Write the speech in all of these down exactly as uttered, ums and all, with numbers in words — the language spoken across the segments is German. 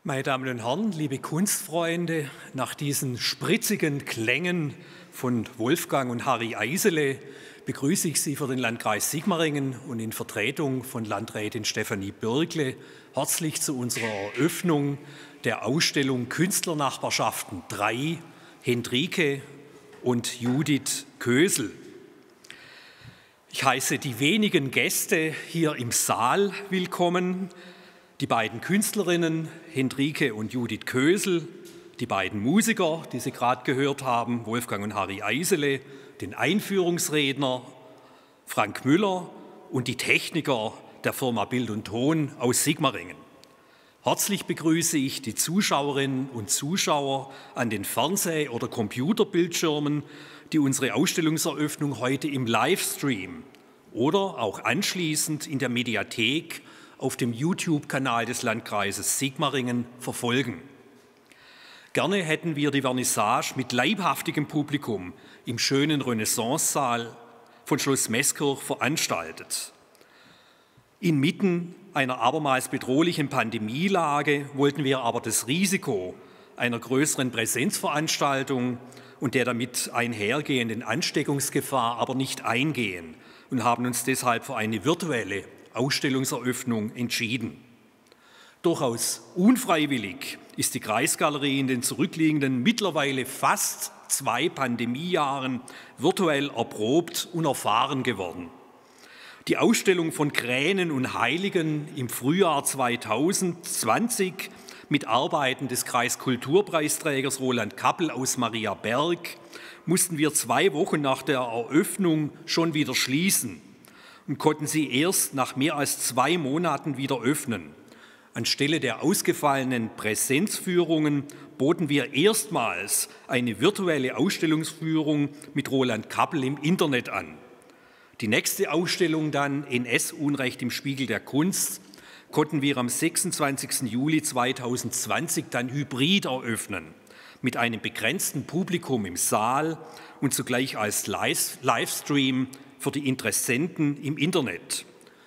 Meine Damen und Herren, liebe Kunstfreunde, nach diesen spritzigen Klängen von Wolfgang und Harry Eisele begrüße ich Sie für den Landkreis Sigmaringen und in Vertretung von Landrätin Stefanie Bürgle herzlich zu unserer Eröffnung der Ausstellung Künstlernachbarschaften drei, Hendrike und Judith Kösel. Ich heiße die wenigen Gäste hier im Saal willkommen. Die beiden Künstlerinnen, Hendrike und Judith Kösel, die beiden Musiker, die Sie gerade gehört haben, Wolfgang und Harry Eisele, den Einführungsredner Frank Müller und die Techniker der Firma Bild und Ton aus Sigmaringen. Herzlich begrüße ich die Zuschauerinnen und Zuschauer an den Fernseh- oder Computerbildschirmen, die unsere Ausstellungseröffnung heute im Livestream oder auch anschließend in der Mediathek auf dem YouTube-Kanal des Landkreises Sigmaringen verfolgen. Gerne hätten wir die Vernissage mit leibhaftigem Publikum im schönen Renaissancesaal von Schloss Meßkirch veranstaltet. Inmitten einer abermals bedrohlichen Pandemielage wollten wir aber das Risiko einer größeren Präsenzveranstaltung und der damit einhergehenden Ansteckungsgefahr aber nicht eingehen und haben uns deshalb für eine virtuelle Ausstellungseröffnung entschieden. Durchaus unfreiwillig ist die Kreisgalerie in den zurückliegenden mittlerweile fast zwei Pandemiejahren virtuell erprobt und erfahren geworden. Die Ausstellung von Kränen und Heiligen im Frühjahr zweitausendzwanzig mit Arbeiten des Kreiskulturpreisträgers Roland Kappel aus Mariaberg mussten wir zwei Wochen nach der Eröffnung schon wieder schließen und konnten sie erst nach mehr als zwei Monaten wieder öffnen. Anstelle der ausgefallenen Präsenzführungen boten wir erstmals eine virtuelle Ausstellungsführung mit Roland Kappel im Internet an. Die nächste Ausstellung dann, N S-Unrecht im Spiegel der Kunst, konnten wir am sechsundzwanzigsten Juli zweitausendzwanzig dann hybrid eröffnen, mit einem begrenzten Publikum im Saal und zugleich als Livestream für die Interessenten im Internet.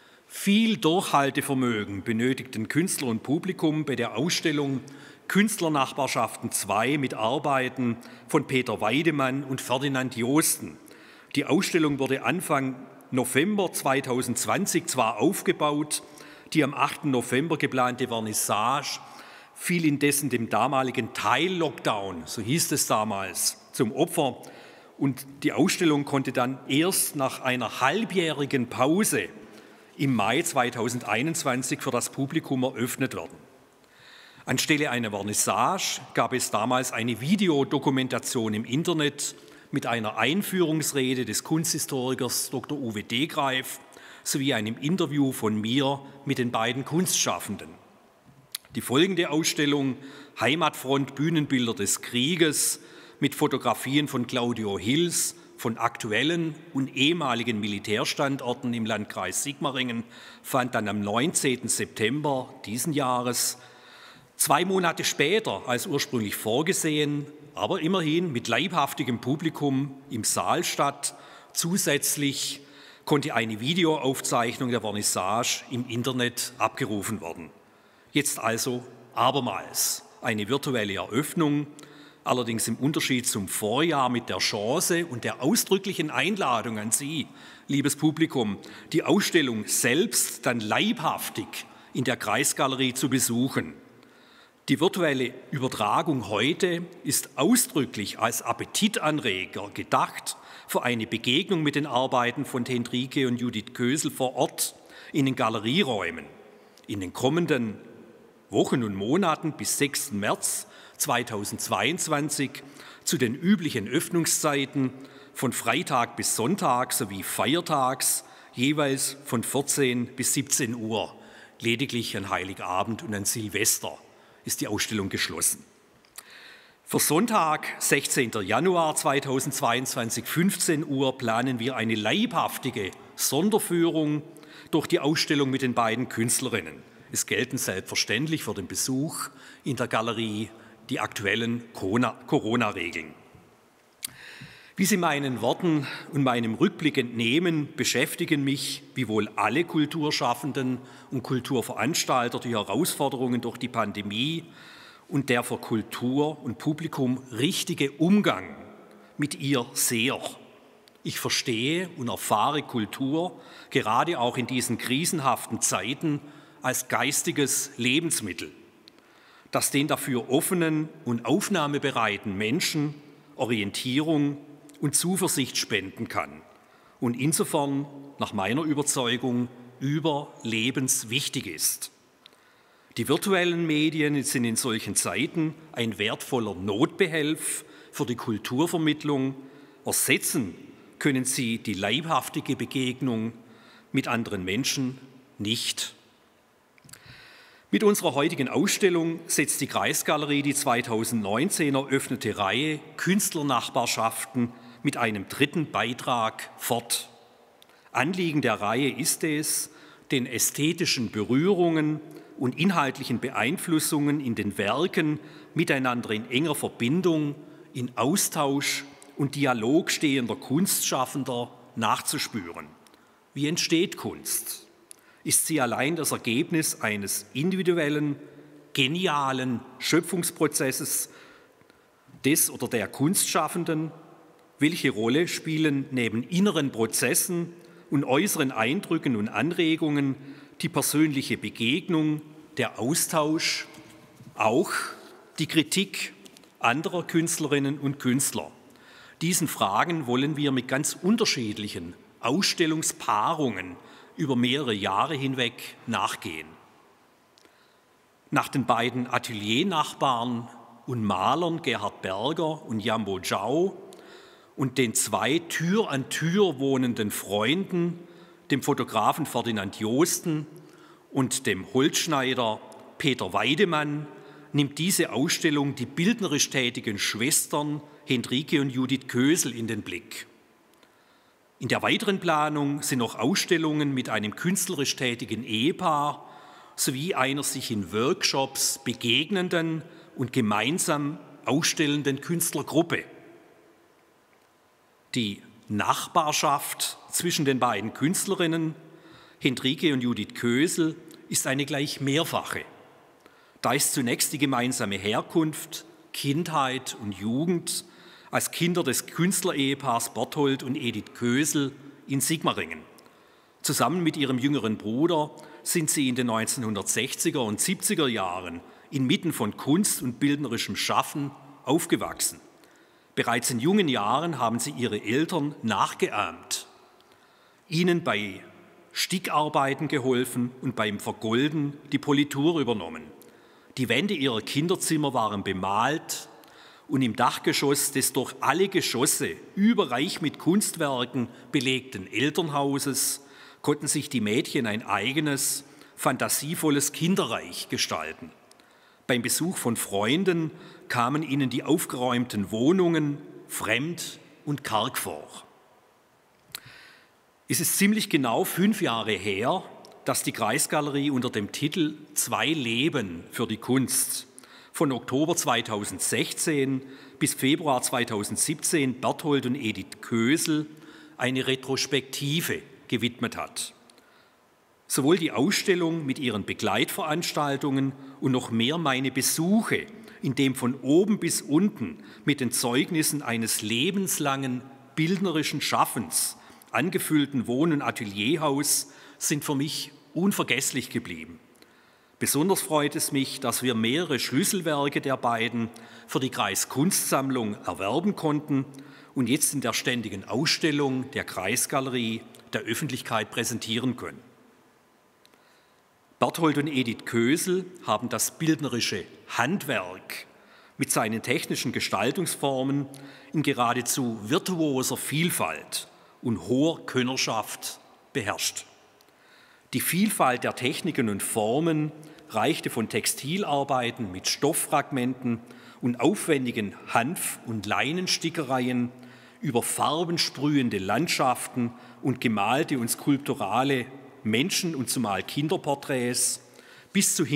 Viel Durchhaltevermögen benötigten Künstler und Publikum bei der Ausstellung Künstlernachbarschaften zwei mit Arbeiten von Peter Weidemann und Ferdinand Joosten. Die Ausstellung wurde Anfang November zweitausendzwanzig zwar aufgebaut, die am achten November geplante Vernissage fiel indessen dem damaligen Teil-Lockdown, so hieß es damals, zum Opfer. Und die Ausstellung konnte dann erst nach einer halbjährigen Pause im Mai zweitausendeinundzwanzig für das Publikum eröffnet werden. Anstelle einer Vernissage gab es damals eine Videodokumentation im Internet mit einer Einführungsrede des Kunsthistorikers Doktor Uwe Degreif sowie einem Interview von mir mit den beiden Kunstschaffenden. Die folgende Ausstellung Heimatfront Bühnenbilder des Krieges mit Fotografien von Claudio Hils von aktuellen und ehemaligen Militärstandorten im Landkreis Sigmaringen fand dann am neunzehnten September diesen Jahres, zwei Monate später als ursprünglich vorgesehen, aber immerhin mit leibhaftigem Publikum im Saal statt. Zusätzlich konnte eine Videoaufzeichnung der Vernissage im Internet abgerufen werden. Jetzt also abermals eine virtuelle Eröffnung, allerdings im Unterschied zum Vorjahr mit der Chance und der ausdrücklichen Einladung an Sie, liebes Publikum, die Ausstellung selbst dann leibhaftig in der Kreisgalerie zu besuchen. Die virtuelle Übertragung heute ist ausdrücklich als Appetitanreger gedacht für eine Begegnung mit den Arbeiten von Hendrike und Judith Kösel vor Ort in den Galerieräumen. In den kommenden Wochen und Monaten bis sechsten März zweitausendzweiundzwanzig zu den üblichen Öffnungszeiten von Freitag bis Sonntag sowie feiertags jeweils von vierzehn bis siebzehn Uhr. Lediglich an Heiligabend und an Silvester ist die Ausstellung geschlossen. Für Sonntag, sechzehnten Januar zweitausendzweiundzwanzig, fünfzehn Uhr, planen wir eine leibhaftige Sonderführung durch die Ausstellung mit den beiden Künstlerinnen. Es gelten selbstverständlich für den Besuch in der Galerie die aktuellen Corona-Regeln. Wie Sie meinen Worten und meinem Rückblick entnehmen, beschäftigen mich, wie wohl alle Kulturschaffenden und Kulturveranstalter, die Herausforderungen durch die Pandemie und der für Kultur und Publikum richtige Umgang mit ihr sehr. Ich verstehe und erfahre Kultur gerade auch in diesen krisenhaften Zeiten als geistiges Lebensmittel, das den dafür offenen und aufnahmebereiten Menschen Orientierung und Zuversicht spenden kann und insofern nach meiner Überzeugung überlebenswichtig ist. Die virtuellen Medien sind in solchen Zeiten ein wertvoller Notbehelf für die Kulturvermittlung. Ersetzen können sie die leibhaftige Begegnung mit anderen Menschen nicht. Mit unserer heutigen Ausstellung setzt die Kreisgalerie die zweitausendneunzehn eröffnete Reihe Künstlernachbarschaften mit einem dritten Beitrag fort. Anliegen der Reihe ist es, den ästhetischen Berührungen und inhaltlichen Beeinflussungen in den Werken miteinander in enger Verbindung, in Austausch und Dialog stehender Kunstschaffender nachzuspüren. Wie entsteht Kunst? Ist sie allein das Ergebnis eines individuellen, genialen Schöpfungsprozesses des oder der Kunstschaffenden? Welche Rolle spielen neben inneren Prozessen und äußeren Eindrücken und Anregungen die persönliche Begegnung, der Austausch, auch die Kritik anderer Künstlerinnen und Künstler? Diesen Fragen wollen wir mit ganz unterschiedlichen Ausstellungspaarungen über mehrere Jahre hinweg nachgehen. Nach den beiden Ateliernachbarn und Malern Gerhard Berger und Jambo Zhao und den zwei Tür an Tür wohnenden Freunden, dem Fotografen Ferdinand Joosten und dem Holzschneider Peter Weidemann, nimmt diese Ausstellung die bildnerisch tätigen Schwestern Hendrike und Judith Kösel in den Blick. In der weiteren Planung sind noch Ausstellungen mit einem künstlerisch tätigen Ehepaar sowie einer sich in Workshops begegnenden und gemeinsam ausstellenden Künstlergruppe. Die Nachbarschaft zwischen den beiden Künstlerinnen, Hendrike und Judith Kösel, ist eine gleich mehrfache. Da ist zunächst die gemeinsame Herkunft, Kindheit und Jugend als Kinder des Künstlerehepaars Berthold und Edith Kösel in Sigmaringen. Zusammen mit ihrem jüngeren Bruder sind sie in den neunzehnhundertsechziger und siebziger Jahren inmitten von Kunst und bildnerischem Schaffen aufgewachsen. Bereits in jungen Jahren haben sie ihre Eltern nachgeahmt, ihnen bei Stickarbeiten geholfen und beim Vergolden die Politur übernommen. Die Wände ihrer Kinderzimmer waren bemalt und im Dachgeschoss des durch alle Geschosse überreich mit Kunstwerken belegten Elternhauses konnten sich die Mädchen ein eigenes, fantasievolles Kinderreich gestalten. Beim Besuch von Freunden kamen ihnen die aufgeräumten Wohnungen fremd und karg vor. Es ist ziemlich genau fünf Jahre her, dass die Kreisgalerie unter dem Titel Zwei Leben für die Kunst von Oktober zweitausendsechzehn bis Februar zweitausendsiebzehn Berthold und Edith Kösel eine Retrospektive gewidmet hat. Sowohl die Ausstellung mit ihren Begleitveranstaltungen und noch mehr meine Besuche in dem von oben bis unten mit den Zeugnissen eines lebenslangen bildnerischen Schaffens angefüllten Wohn- und Atelierhaus sind für mich unvergesslich geblieben. Besonders freut es mich, dass wir mehrere Schlüsselwerke der beiden für die Kreiskunstsammlung erwerben konnten und jetzt in der ständigen Ausstellung der Kreisgalerie der Öffentlichkeit präsentieren können. Berthold und Edith Kösel haben das bildnerische Handwerk mit seinen technischen Gestaltungsformen in geradezu virtuoser Vielfalt und hoher Könnerschaft beherrscht. Die Vielfalt der Techniken und Formen reichte von Textilarbeiten mit Stofffragmenten und aufwendigen Hanf- und Leinenstickereien über farbensprühende Landschaften und gemalte und skulpturale Menschen- und zumal Kinderporträts bis zu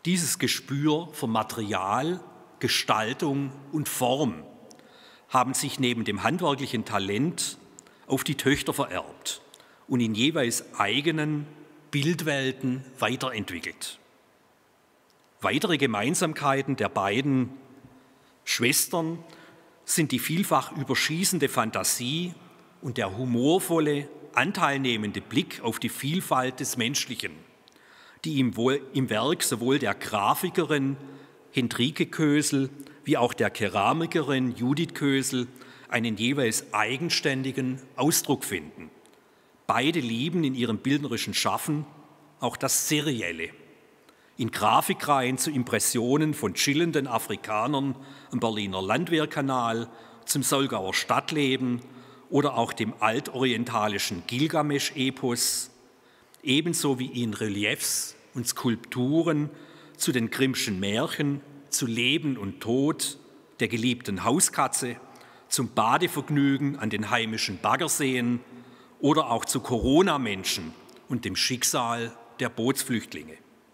Dieses Gespür für Material, Gestaltung und Form haben sich neben dem handwerklichen Talent auf die Töchter vererbt und in jeweils eigenen Bildwelten weiterentwickelt. Weitere Gemeinsamkeiten der beiden Schwestern sind die vielfach überschießende Fantasie und der humorvolle, anteilnehmende Blick auf die Vielfalt des Menschlichen, die im, wohl, im Werk sowohl der Grafikerin Hendrike Kösel wie auch der Keramikerin Judith Kösel einen jeweils eigenständigen Ausdruck finden. Beide lieben in ihrem bildnerischen Schaffen auch das Serielle. In Grafikreihen zu Impressionen von chillenden Afrikanern am Berliner Landwehrkanal, zum Solgauer Stadtleben oder auch dem altorientalischen Gilgamesch-Epos, ebenso wie in Reliefs und Skulpturen zu den Grimmschen Märchen, zu Leben und Tod, der geliebten Hauskatze, zum Badevergnügen an den heimischen Baggerseen oder auch zu Corona-Menschen und dem Schicksal der Bootsflüchtlinge.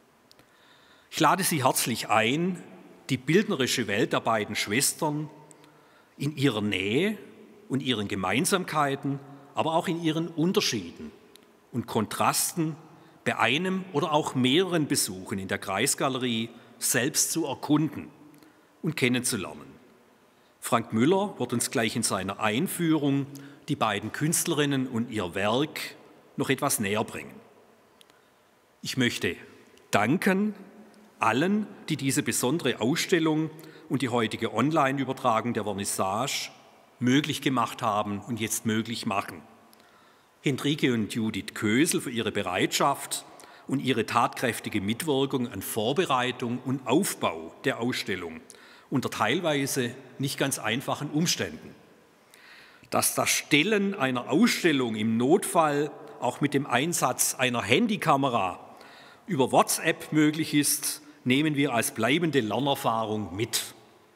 Ich lade Sie herzlich ein, die bildnerische Welt der beiden Schwestern in ihrer Nähe und ihren Gemeinsamkeiten, aber auch in ihren Unterschieden und Kontrasten bei einem oder auch mehreren Besuchen in der Kreisgalerie selbst zu erkunden und kennenzulernen. Frank Müller wird uns gleich in seiner Einführung die beiden Künstlerinnen und ihr Werk noch etwas näher bringen. Ich möchte danken allen, die diese besondere Ausstellung und die heutige Online-Übertragung der Vernissage möglich gemacht haben und jetzt möglich machen. Hendrike und Judith Kösel für ihre Bereitschaft und ihre tatkräftige Mitwirkung an Vorbereitung und Aufbau der Ausstellung unter teilweise nicht ganz einfachen Umständen. Dass das Stellen einer Ausstellung im Notfall auch mit dem Einsatz einer Handykamera über WhatsApp möglich ist, nehmen wir als bleibende Lernerfahrung mit.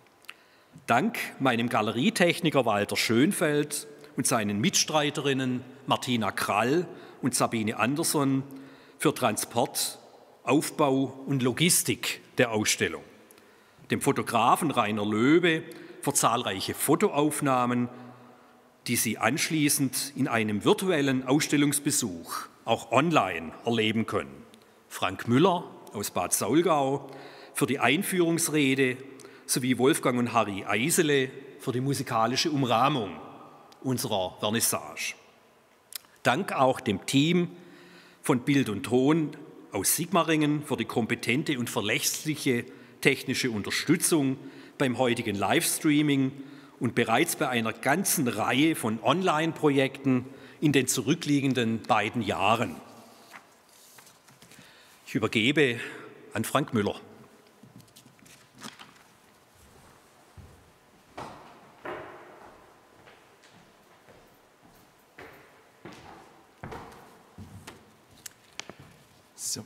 Dank meinem Galerietechniker Walter Schönfeld und seinen Mitstreiterinnen Martina Krall und Sabine Andersson für Transport, Aufbau und Logistik der Ausstellung, dem Fotografen Rainer Löwe für zahlreiche Fotoaufnahmen, die Sie anschließend in einem virtuellen Ausstellungsbesuch auch online erleben können. Frank Müller aus Bad Saulgau für die Einführungsrede sowie Wolfgang und Harry Eisele für die musikalische Umrahmung unserer Vernissage. Dank auch dem Team von Bild und Ton aus Sigmaringen für die kompetente und verlässliche technische Unterstützung beim heutigen Livestreaming und bereits bei einer ganzen Reihe von Online-Projekten in den zurückliegenden beiden Jahren. Ich übergebe an Frank Müller. So.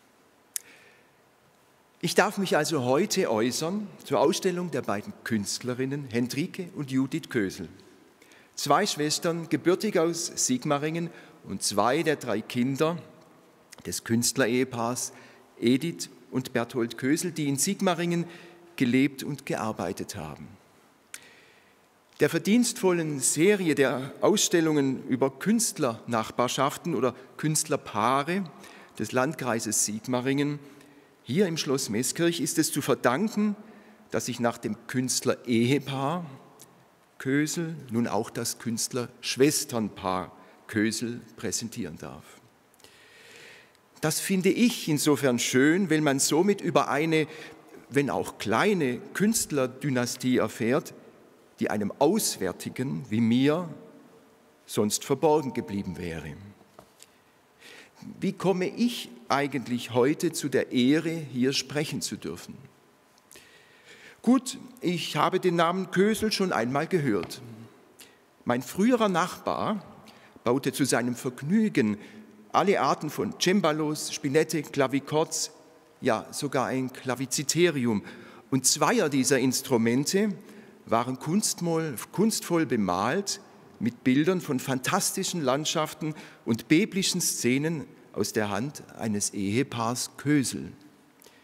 Ich darf mich also heute äußern zur Ausstellung der beiden Künstlerinnen Hendrike und Judith Kösel. Zwei Schwestern, gebürtig aus Sigmaringen und zwei der drei Kinder des Künstlerehepaars Edith und Berthold Kösel, die in Sigmaringen gelebt und gearbeitet haben. Der verdienstvollen Serie der Ausstellungen über Künstlernachbarschaften oder Künstlerpaare des Landkreises Sigmaringen hier im Schloss Meßkirch ist es zu verdanken, dass sich nach dem Künstlerehepaar Kösel nun auch das Künstlerschwesternpaar Kösel präsentieren darf. Das finde ich insofern schön, weil man somit über eine, wenn auch kleine, Künstlerdynastie erfährt, die einem Auswärtigen wie mir sonst verborgen geblieben wäre. Wie komme ich eigentlich heute zu der Ehre, hier sprechen zu dürfen? Gut, ich habe den Namen Kösel schon einmal gehört. Mein früherer Nachbar baute zu seinem Vergnügen alle Arten von Cembalos, Spinette, Klavichords, ja sogar ein Klaviziterium. Und zweier dieser Instrumente waren kunstvoll, kunstvoll bemalt mit Bildern von fantastischen Landschaften und biblischen Szenen aus der Hand eines Ehepaars Kösel.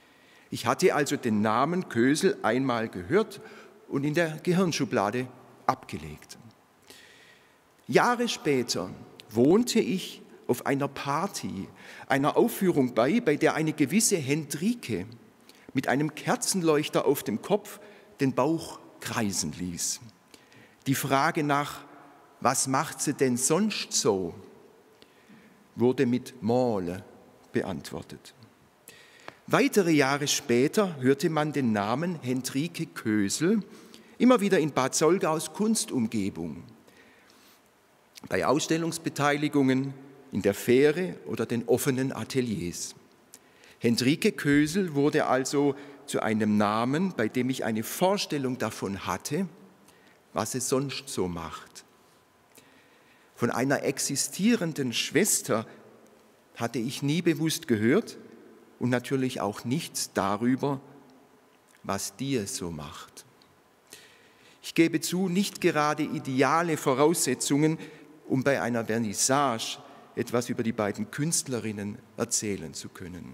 Ich hatte also den Namen Kösel einmal gehört und in der Gehirnschublade abgelegt. Jahre später wohnte ich auf einer Party, einer Aufführung bei, bei der eine gewisse Hendrike mit einem Kerzenleuchter auf dem Kopf den Bauch kreisen ließ. Die Frage nach, was macht sie denn sonst so, wurde mit Mole beantwortet. Weitere Jahre später hörte man den Namen Hendrike Kösel immer wieder in Bad Solgaus Kunstumgebung, bei Ausstellungsbeteiligungen, in der Fähre oder den offenen Ateliers. Hendrike Kösel wurde also zu einem Namen, bei dem ich eine Vorstellung davon hatte, was es sonst so macht. Von einer existierenden Schwester hatte ich nie bewusst gehört und natürlich auch nichts darüber, was die es so macht. Ich gebe zu, nicht gerade ideale Voraussetzungen, um bei einer Vernissage etwas über die beiden Künstlerinnen erzählen zu können.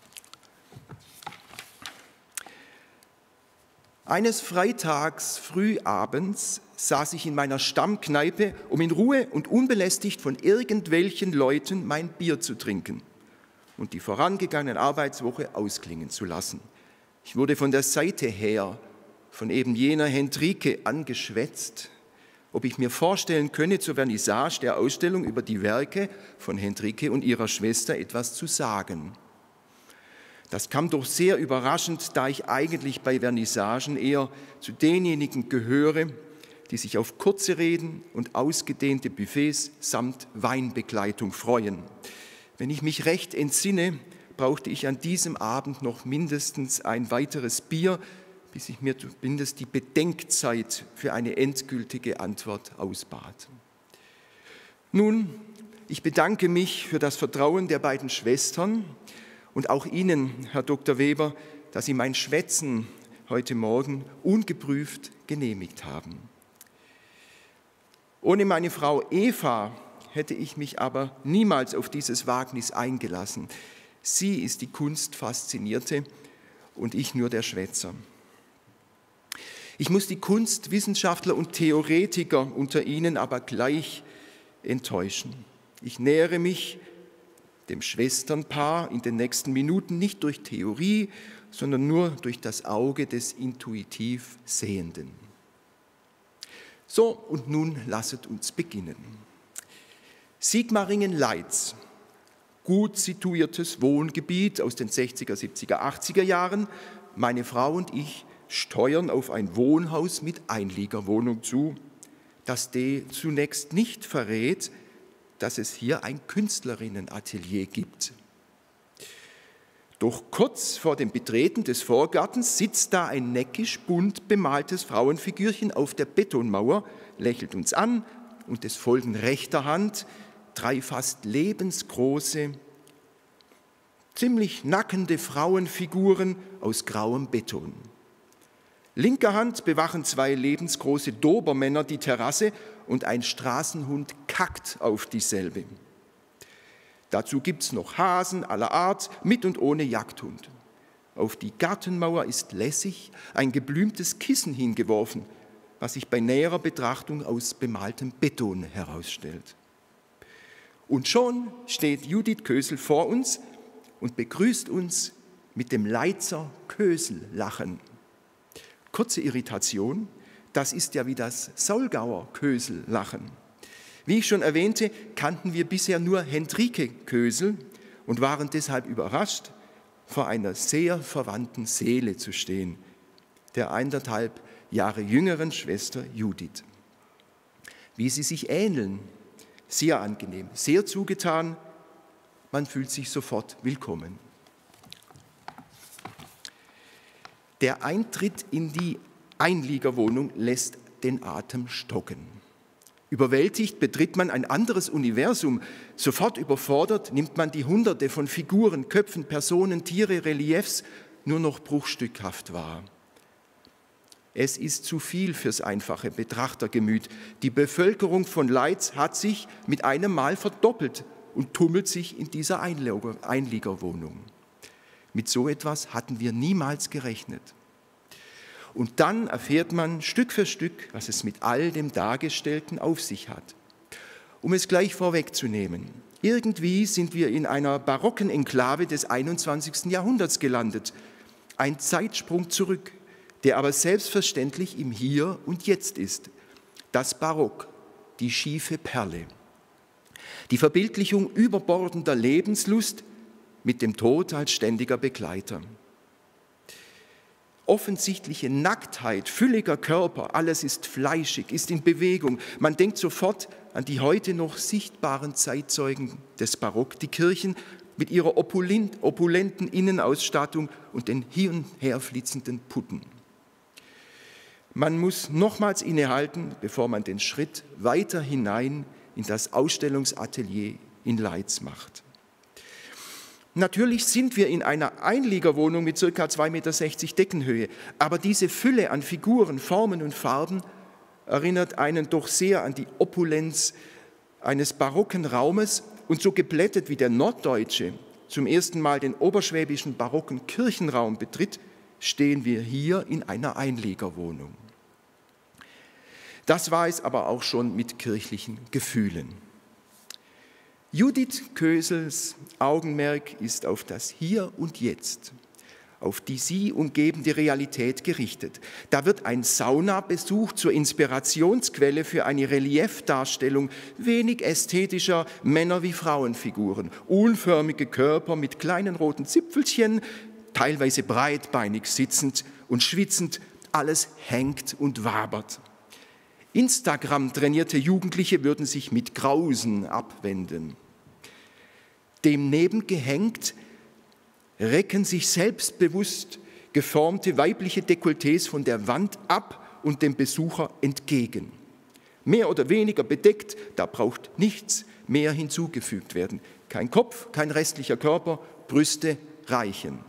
Eines Freitags frühabends saß ich in meiner Stammkneipe, um in Ruhe und unbelästigt von irgendwelchen Leuten mein Bier zu trinken und die vorangegangene Arbeitswoche ausklingen zu lassen. Ich wurde von der Seite her von eben jener Hendrike angeschwätzt, ob ich mir vorstellen könne, zur Vernissage der Ausstellung über die Werke von Hendrike und ihrer Schwester etwas zu sagen. Das kam doch sehr überraschend, da ich eigentlich bei Vernissagen eher zu denjenigen gehöre, die sich auf kurze Reden und ausgedehnte Buffets samt Weinbegleitung freuen. Wenn ich mich recht entsinne, brauchte ich an diesem Abend noch mindestens ein weiteres Bier, bis ich mir zumindest die Bedenkzeit für eine endgültige Antwort ausbat. Nun, ich bedanke mich für das Vertrauen der beiden Schwestern und auch Ihnen, Herr Doktor Weber, dass Sie mein Schwätzen heute Morgen ungeprüft genehmigt haben. Ohne meine Frau Eva hätte ich mich aber niemals auf dieses Wagnis eingelassen. Sie ist die Kunstfaszinierte und ich nur der Schwätzer. Ich muss die Kunstwissenschaftler und Theoretiker unter Ihnen aber gleich enttäuschen. Ich nähere mich dem Schwesternpaar in den nächsten Minuten nicht durch Theorie, sondern nur durch das Auge des intuitiv Sehenden. So, und nun lasset uns beginnen. Sigmaringen-Leitz, gut situiertes Wohngebiet aus den sechziger, siebziger, achtziger Jahren. Meine Frau und ich steuern auf ein Wohnhaus mit Einliegerwohnung zu, das D zunächst nicht verrät, dass es hier ein Künstlerinnenatelier gibt. Doch kurz vor dem Betreten des Vorgartens sitzt da ein neckisch bunt bemaltes Frauenfigürchen auf der Betonmauer, lächelt uns an und es folgen rechter Hand drei fast lebensgroße, ziemlich nackende Frauenfiguren aus grauem Beton. Linker Hand bewachen zwei lebensgroße Dobermänner die Terrasse und ein Straßenhund kackt auf dieselbe. Dazu gibt es noch Hasen aller Art, mit und ohne Jagdhund. Auf die Gartenmauer ist lässig ein geblümtes Kissen hingeworfen, was sich bei näherer Betrachtung aus bemaltem Beton herausstellt. Und schon steht Judith Kösel vor uns und begrüßt uns mit dem Leitzer Kösel-Lachen. Kurze Irritation, das ist ja wie das Solgauer Kösel-Lachen. Wie ich schon erwähnte, kannten wir bisher nur Hendrike Kösel und waren deshalb überrascht, vor einer sehr verwandten Seele zu stehen, der eineinhalb Jahre jüngeren Schwester Judith. Wie sie sich ähneln, sehr angenehm, sehr zugetan, man fühlt sich sofort willkommen. Der Eintritt in die Einliegerwohnung lässt den Atem stocken. Überwältigt betritt man ein anderes Universum. Sofort überfordert nimmt man die Hunderte von Figuren, Köpfen, Personen, Tiere, Reliefs nur noch bruchstückhaft wahr. Es ist zu viel fürs einfache Betrachtergemüt. Die Bevölkerung von Leitz hat sich mit einem Mal verdoppelt und tummelt sich in dieser Einliegerwohnung. Mit so etwas hatten wir niemals gerechnet. Und dann erfährt man Stück für Stück, was es mit all dem Dargestellten auf sich hat. Um es gleich vorwegzunehmen: Irgendwie sind wir in einer barocken Enklave des einundzwanzigsten Jahrhunderts gelandet. Ein Zeitsprung zurück, der aber selbstverständlich im Hier und Jetzt ist. Das Barock, die schiefe Perle. Die Verbildlichung überbordender Lebenslust mit dem Tod als ständiger Begleiter. Offensichtliche Nacktheit, fülliger Körper, alles ist fleischig, ist in Bewegung. Man denkt sofort an die heute noch sichtbaren Zeitzeugen des Barock, die Kirchen mit ihrer opulenten Innenausstattung und den hin und her flitzenden Putten. Man muss nochmals innehalten, bevor man den Schritt weiter hinein in das Ausstellungsatelier in Leitz macht. Natürlich sind wir in einer Einliegerwohnung mit ca. zwei Meter sechzig Deckenhöhe, aber diese Fülle an Figuren, Formen und Farben erinnert einen doch sehr an die Opulenz eines barocken Raumes, und so geblättet wie der Norddeutsche zum ersten Mal den oberschwäbischen barocken Kirchenraum betritt, stehen wir hier in einer Einliegerwohnung. Das war es aber auch schon mit kirchlichen Gefühlen. Judith Kösels Augenmerk ist auf das Hier und Jetzt, auf die sie umgebende Realität gerichtet. Da wird ein Saunabesuch zur Inspirationsquelle für eine Reliefdarstellung wenig ästhetischer Männer- wie Frauenfiguren. Unförmige Körper mit kleinen roten Zipfelchen, teilweise breitbeinig sitzend und schwitzend, alles hängt und wabert. Instagram-trainierte Jugendliche würden sich mit Grausen abwenden. Dem nebengehängt recken sich selbstbewusst geformte weibliche Dekolletés von der Wand ab und dem Besucher entgegen. Mehr oder weniger bedeckt, da braucht nichts mehr hinzugefügt werden. Kein Kopf, kein restlicher Körper, Brüste reichen.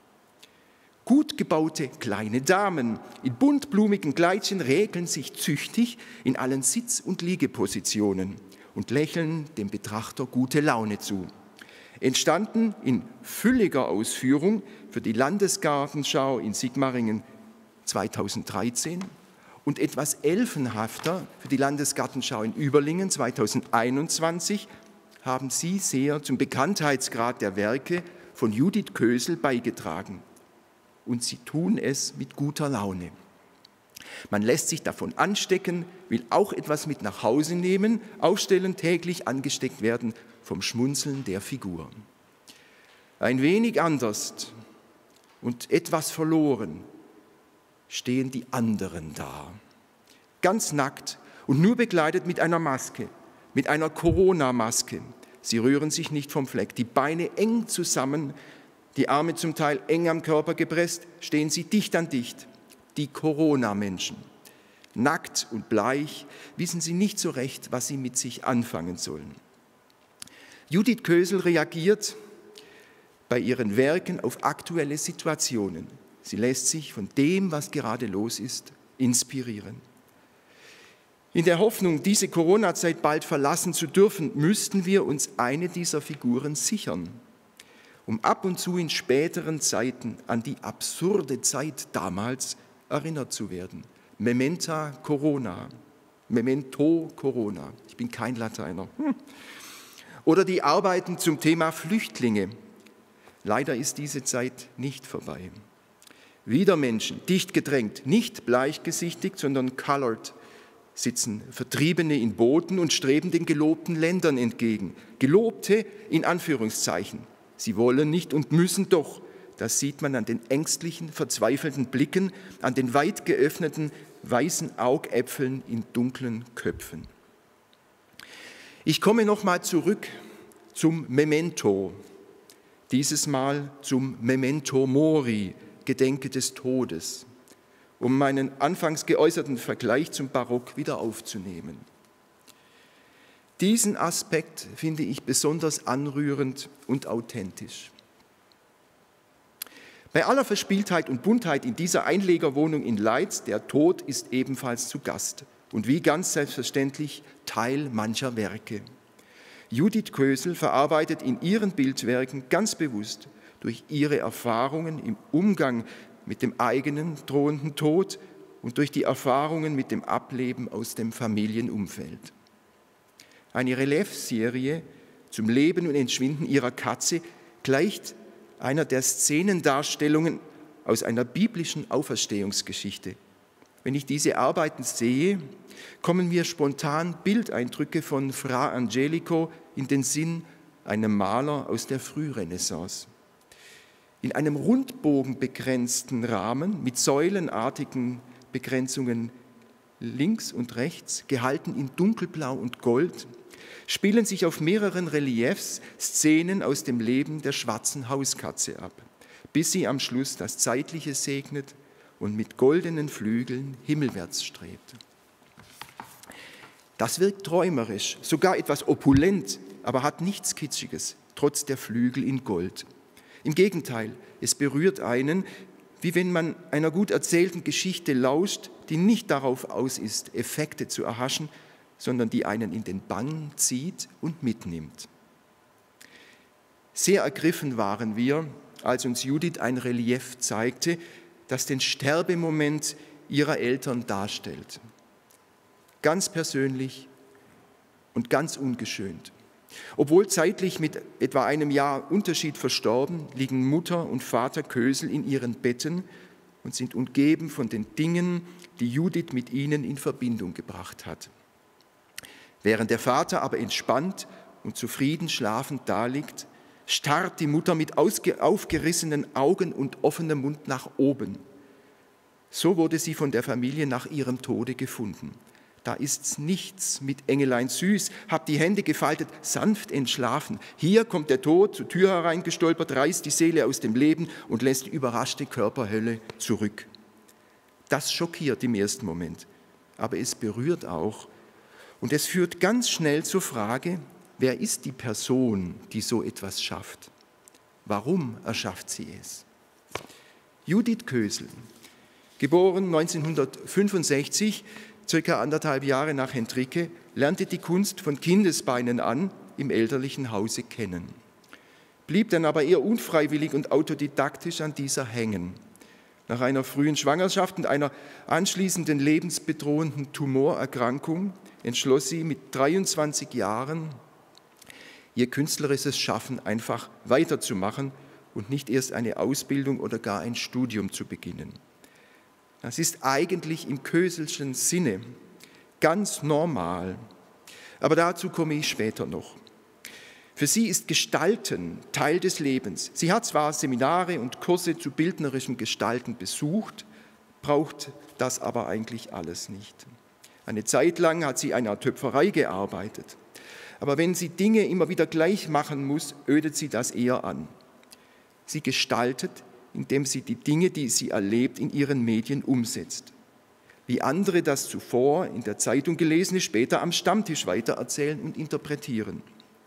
Gut gebaute kleine Damen in buntblumigen Kleidchen regeln sich züchtig in allen Sitz- und Liegepositionen und lächeln dem Betrachter gute Laune zu. Entstanden in fülliger Ausführung für die Landesgartenschau in Sigmaringen zweitausenddreizehn und etwas elfenhafter für die Landesgartenschau in Überlingen zweitausendeinundzwanzig haben sie sehr zum Bekanntheitsgrad der Werke von Judith Kösel beigetragen. Und sie tun es mit guter Laune. Man lässt sich davon anstecken, will auch etwas mit nach Hause nehmen, ausstellen, täglich angesteckt werden vom Schmunzeln der Figur. Ein wenig anders und etwas verloren stehen die anderen da. Ganz nackt und nur bekleidet mit einer Maske, mit einer Corona-Maske. Sie rühren sich nicht vom Fleck, die Beine eng zusammen, die Arme zum Teil eng am Körper gepresst, stehen sie dicht an dicht. Die Corona-Menschen. Nackt und bleich, wissen sie nicht so recht, was sie mit sich anfangen sollen. Judith Kösel reagiert bei ihren Werken auf aktuelle Situationen. Sie lässt sich von dem, was gerade los ist, inspirieren. In der Hoffnung, diese Corona-Zeit bald verlassen zu dürfen, müssten wir uns eine dieser Figuren sichern, um ab und zu in späteren Zeiten an die absurde Zeit damals erinnert zu werden. Mementa Corona, Memento Corona. Ich bin kein Lateiner. Hm. Oder die Arbeiten zum Thema Flüchtlinge. Leider ist diese Zeit nicht vorbei. Wieder Menschen, dicht gedrängt, nicht bleichgesichtigt, sondern colored, sitzen Vertriebene in Booten und streben den gelobten Ländern entgegen. Gelobte in Anführungszeichen. Sie wollen nicht und müssen doch. Das sieht man an den ängstlichen, verzweifelten Blicken, an den weit geöffneten, weißen Augäpfeln in dunklen Köpfen. Ich komme nochmal zurück zum Memento, dieses Mal zum Memento Mori, Gedenke des Todes, um meinen anfangs geäußerten Vergleich zum Barock wieder aufzunehmen. Diesen Aspekt finde ich besonders anrührend und authentisch. Bei aller Verspieltheit und Buntheit in dieser Einlegerwohnung in Leitz, der Tod ist ebenfalls zu Gast und wie ganz selbstverständlich Teil mancher Werke. Judith Kösel verarbeitet in ihren Bildwerken ganz bewusst durch ihre Erfahrungen im Umgang mit dem eigenen drohenden Tod und durch die Erfahrungen mit dem Ableben aus dem Familienumfeld. Eine Reliefserie zum Leben und Entschwinden ihrer Katze gleicht einer der Szenendarstellungen aus einer biblischen Auferstehungsgeschichte. Wenn ich diese Arbeiten sehe, kommen mir spontan Bildeindrücke von Fra Angelico in den Sinn, einem Maler aus der Frührenaissance. In einem rundbogenbegrenzten Rahmen mit säulenartigen Begrenzungen links und rechts, gehalten in dunkelblau und gold, spielen sich auf mehreren Reliefs Szenen aus dem Leben der schwarzen Hauskatze ab, bis sie am Schluss das Zeitliche segnet und mit goldenen Flügeln himmelwärts strebt. Das wirkt träumerisch, sogar etwas opulent, aber hat nichts Kitschiges, trotz der Flügel in Gold. Im Gegenteil, es berührt einen, wie wenn man einer gut erzählten Geschichte lauscht, die nicht darauf aus ist, Effekte zu erhaschen, sondern die einen in den Bann zieht und mitnimmt. Sehr ergriffen waren wir, als uns Judith ein Relief zeigte, das den Sterbemoment ihrer Eltern darstellt. Ganz persönlich und ganz ungeschönt. Obwohl zeitlich mit etwa einem Jahr Unterschied verstorben, liegen Mutter und Vater Kösel in ihren Betten und sind umgeben von den Dingen, die Judith mit ihnen in Verbindung gebracht hat. Während der Vater aber entspannt und zufrieden schlafend daliegt, starrt die Mutter mit aufgerissenen Augen und offenem Mund nach oben. So wurde sie von der Familie nach ihrem Tode gefunden. Da ist's nichts mit Engelein süß, hab die Hände gefaltet, sanft entschlafen. Hier kommt der Tod zur Tür hereingestolpert, reißt die Seele aus dem Leben und lässt die überraschte Körperhölle zurück. Das schockiert im ersten Moment, aber es berührt auch. Und es führt ganz schnell zur Frage, wer ist die Person, die so etwas schafft? Warum erschafft sie es? Judith Kösel, geboren neunzehnhundertfünfundsechzig, circa anderthalb Jahre nach Hendricke, lernte die Kunst von Kindesbeinen an im elterlichen Hause kennen. Blieb dann aber eher unfreiwillig und autodidaktisch an dieser hängen. Nach einer frühen Schwangerschaft und einer anschließenden lebensbedrohenden Tumorerkrankung entschloss sie mit dreiundzwanzig Jahren, ihr künstlerisches Schaffen einfach weiterzumachen und nicht erst eine Ausbildung oder gar ein Studium zu beginnen. Das ist eigentlich im Köselschen Sinne ganz normal, aber dazu komme ich später noch. Für sie ist Gestalten Teil des Lebens. Sie hat zwar Seminare und Kurse zu bildnerischem Gestalten besucht, braucht das aber eigentlich alles nicht. Eine Zeit lang hat sie an einer Töpferei gearbeitet, aber wenn sie Dinge immer wieder gleich machen muss, ödet sie das eher an. Sie gestaltet, indem sie die Dinge, die sie erlebt, in ihren Medien umsetzt. Wie andere das zuvor in der Zeitung Gelesene später am Stammtisch weitererzählen und interpretieren.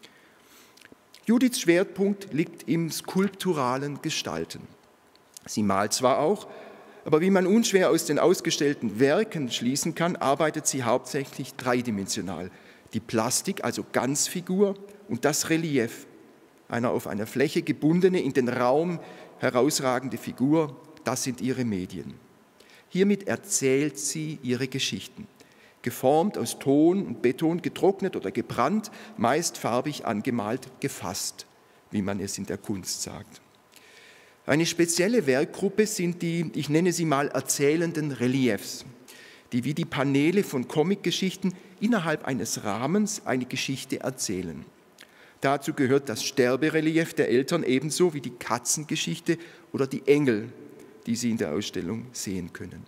Judiths Schwerpunkt liegt im skulpturalen Gestalten. Sie malt zwar auch, aber wie man unschwer aus den ausgestellten Werken schließen kann, arbeitet sie hauptsächlich dreidimensional. Die Plastik, also Ganzfigur, und das Relief, eine auf einer Fläche gebundene, in den Raum herausragende Figur, das sind ihre Medien. Hiermit erzählt sie ihre Geschichten, geformt aus Ton und Beton, getrocknet oder gebrannt, meist farbig angemalt, gefasst, wie man es in der Kunst sagt. Eine spezielle Werkgruppe sind die, ich nenne sie mal, erzählenden Reliefs, die wie die Paneele von Comicgeschichten innerhalb eines Rahmens eine Geschichte erzählen. Dazu gehört das Sterberelief der Eltern ebenso wie die Katzengeschichte oder die Engel, die Sie in der Ausstellung sehen können.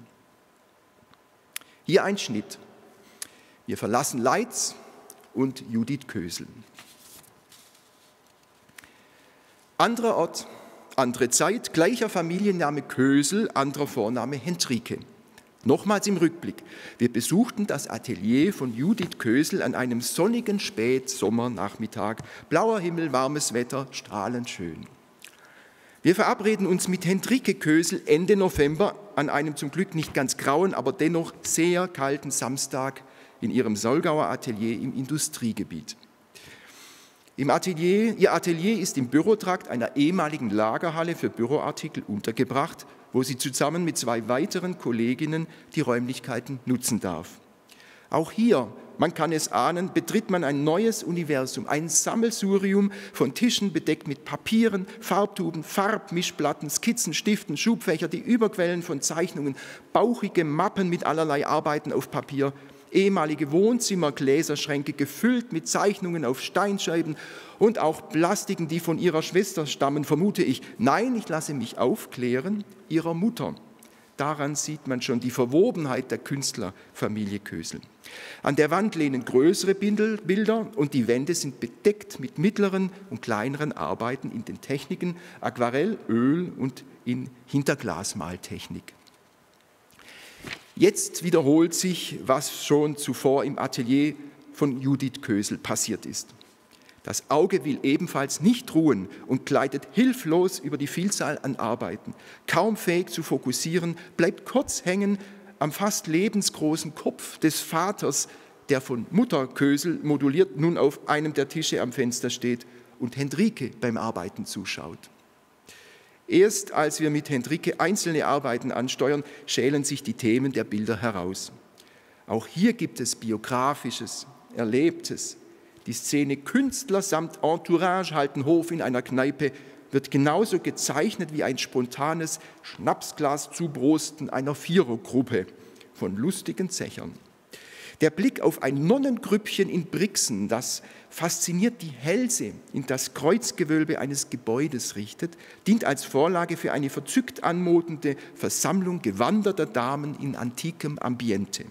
Hier ein Schnitt. Wir verlassen Leitz und Judith Kösel. Anderer Ort, andere Zeit, gleicher Familienname Kösel, anderer Vorname Hendricke. Nochmals im Rückblick. Wir besuchten das Atelier von Judith Kösel an einem sonnigen Spätsommernachmittag. Blauer Himmel, warmes Wetter, strahlend schön. Wir verabreden uns mit Hendricke Kösel Ende November an einem zum Glück nicht ganz grauen, aber dennoch sehr kalten Samstag in ihrem Solgauer Atelier im Industriegebiet. Im Atelier, ihr Atelier ist im Bürotrakt einer ehemaligen Lagerhalle für Büroartikel untergebracht, wo sie zusammen mit zwei weiteren Kolleginnen die Räumlichkeiten nutzen darf. Auch hier, man kann es ahnen, betritt man ein neues Universum, ein Sammelsurium von Tischen bedeckt mit Papieren, Farbtuben, Farbmischplatten, Skizzen, Stiften, Schubfächer, die Überquellen von Zeichnungen, bauchige Mappen mit allerlei Arbeiten auf Papier, ehemalige Wohnzimmergläserschränke gefüllt mit Zeichnungen auf Steinscheiben und auch Plastiken, die von ihrer Schwester stammen, vermute ich. Nein, ich lasse mich aufklären, ihrer Mutter. Daran sieht man schon die Verwobenheit der Künstlerfamilie Kösel. An der Wand lehnen größere Bilder und die Wände sind bedeckt mit mittleren und kleineren Arbeiten in den Techniken Aquarell, Öl und in Hinterglasmaltechnik. Jetzt wiederholt sich, was schon zuvor im Atelier von Judith Kösel passiert ist. Das Auge will ebenfalls nicht ruhen und gleitet hilflos über die Vielzahl an Arbeiten. Kaum fähig zu fokussieren, bleibt kurz hängen am fast lebensgroßen Kopf des Vaters, der von Mutter Kösel moduliert nun auf einem der Tische am Fenster steht und Hendrike beim Arbeiten zuschaut. Erst als wir mit Hendrike einzelne Arbeiten ansteuern, schälen sich die Themen der Bilder heraus. Auch hier gibt es Biografisches, Erlebtes. Die Szene Künstler samt Entourage halten Hof in einer Kneipe wird genauso gezeichnet wie ein spontanes Schnapsglas zubrosten einer Vierergruppe von lustigen Zechern. Der Blick auf ein Nonnengrüppchen in Brixen, das fasziniert die Hälse in das Kreuzgewölbe eines Gebäudes richtet, dient als Vorlage für eine verzückt anmutende Versammlung gewanderter Damen in antikem Ambiente.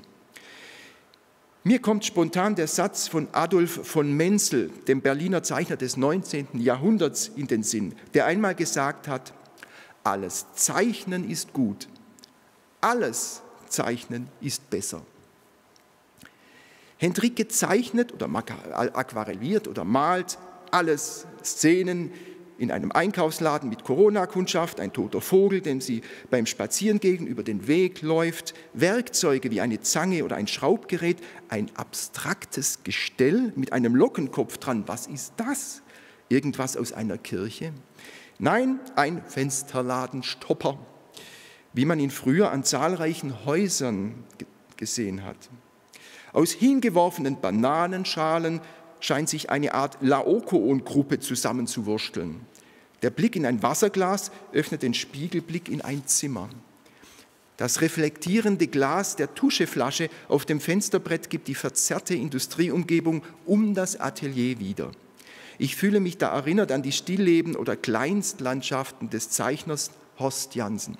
Mir kommt spontan der Satz von Adolf von Menzel, dem Berliner Zeichner des neunzehnten Jahrhunderts, in den Sinn, der einmal gesagt hat: Alles Zeichnen ist gut, alles Zeichnen ist besser. Hendrike zeichnet oder aquarelliert oder malt alles, Szenen in einem Einkaufsladen mit Corona-Kundschaft, ein toter Vogel, dem sie beim Spazierengehen über den Weg läuft, Werkzeuge wie eine Zange oder ein Schraubgerät, ein abstraktes Gestell mit einem Lockenkopf dran. Was ist das? Irgendwas aus einer Kirche? Nein, ein Fensterladenstopper, wie man ihn früher an zahlreichen Häusern gesehen hat. Aus hingeworfenen Bananenschalen scheint sich eine Art Laokoon-Gruppe zusammenzuwursteln. Der Blick in ein Wasserglas öffnet den Spiegelblick in ein Zimmer. Das reflektierende Glas der Tuscheflasche auf dem Fensterbrett gibt die verzerrte Industrieumgebung um das Atelier wieder. Ich fühle mich da erinnert an die Stillleben- oder Kleinstlandschaften des Zeichners Horst Jansen.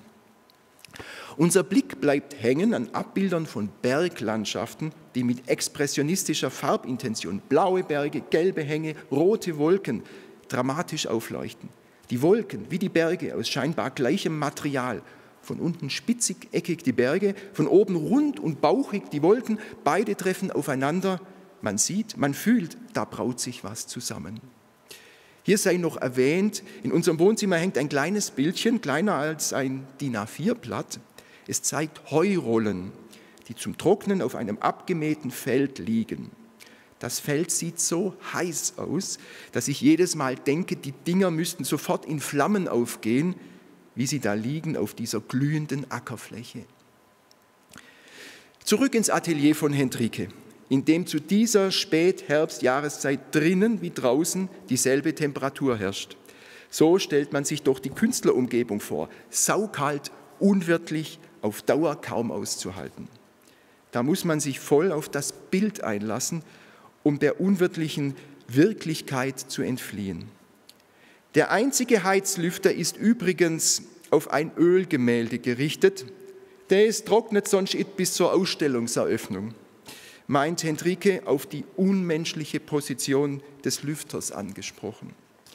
Unser Blick bleibt hängen an Abbildern von Berglandschaften, die mit expressionistischer Farbintention blaue Berge, gelbe Hänge, rote Wolken dramatisch aufleuchten. Die Wolken wie die Berge aus scheinbar gleichem Material, von unten spitzig, eckig die Berge, von oben rund und bauchig die Wolken, beide treffen aufeinander. Man sieht, man fühlt, da braut sich was zusammen. Hier sei noch erwähnt, in unserem Wohnzimmer hängt ein kleines Bildchen, kleiner als ein D I N A vier Blatt. Es zeigt Heurollen, die zum Trocknen auf einem abgemähten Feld liegen. Das Feld sieht so heiß aus, dass ich jedes Mal denke, die Dinger müssten sofort in Flammen aufgehen, wie sie da liegen auf dieser glühenden Ackerfläche. Zurück ins Atelier von Hendrike, in dem zu dieser Spätherbstjahreszeit drinnen wie draußen dieselbe Temperatur herrscht. So stellt man sich doch die Künstlerumgebung vor, saukalt, unwirtlich, auf Dauer kaum auszuhalten. Da muss man sich voll auf das Bild einlassen, um der unwirtlichen Wirklichkeit zu entfliehen. Der einzige Heizlüfter ist übrigens auf ein Ölgemälde gerichtet. Der ist trocknet sonst nicht bis zur Ausstellungseröffnung, meint Hendrike auf die unmenschliche Position des Lüfters angesprochen.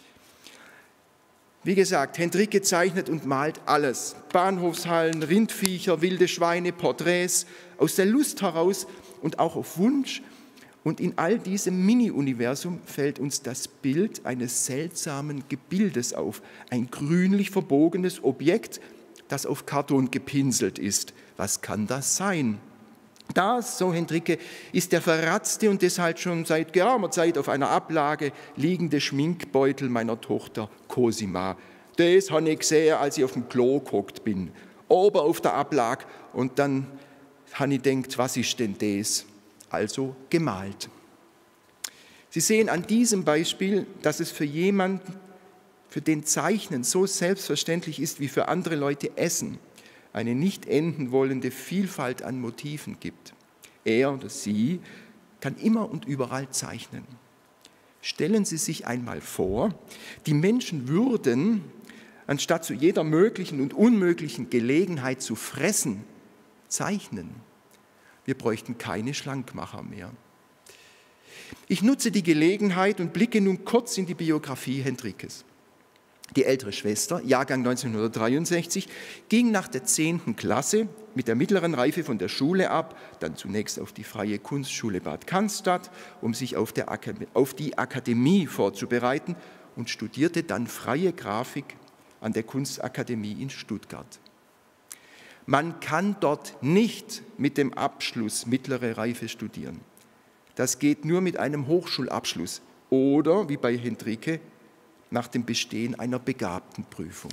Wie gesagt, Hendrike zeichnet und malt alles. Bahnhofshallen, Rindviecher, wilde Schweine, Porträts, aus der Lust heraus und auch auf Wunsch. Und in all diesem Mini-Universum fällt uns das Bild eines seltsamen Gebildes auf. Ein grünlich verbogenes Objekt, das auf Karton gepinselt ist. Was kann das sein? Das, so Hendricke, ist der verratzte und deshalb schon seit geraumer Zeit auf einer Ablage liegende Schminkbeutel meiner Tochter Cosima. Das habe ich gesehen, als ich auf dem Klo gehockt bin. Oben auf der Ablage. Und dann habe ich gedacht, was ist denn das? Also gemalt. Sie sehen an diesem Beispiel, dass es für jemanden, für den Zeichnen so selbstverständlich ist wie für andere Leute Essen, eine nicht enden wollende Vielfalt an Motiven gibt. Er oder sie kann immer und überall zeichnen. Stellen Sie sich einmal vor, die Menschen würden, anstatt zu jeder möglichen und unmöglichen Gelegenheit zu fressen, zeichnen. Wir bräuchten keine Schlankmacher mehr. Ich nutze die Gelegenheit und blicke nun kurz in die Biografie Hendrickes. Die ältere Schwester, Jahrgang neunzehnhundertdreiundsechzig, ging nach der zehnten Klasse mit der mittleren Reife von der Schule ab, dann zunächst auf die Freie Kunstschule Bad Cannstatt, um sich auf, der Akademie, auf die Akademie vorzubereiten und studierte dann Freie Grafik an der Kunstakademie in Stuttgart. Man kann dort nicht mit dem Abschluss mittlere Reife studieren. Das geht nur mit einem Hochschulabschluss oder, wie bei Hendricke, nach dem Bestehen einer Begabtenprüfung.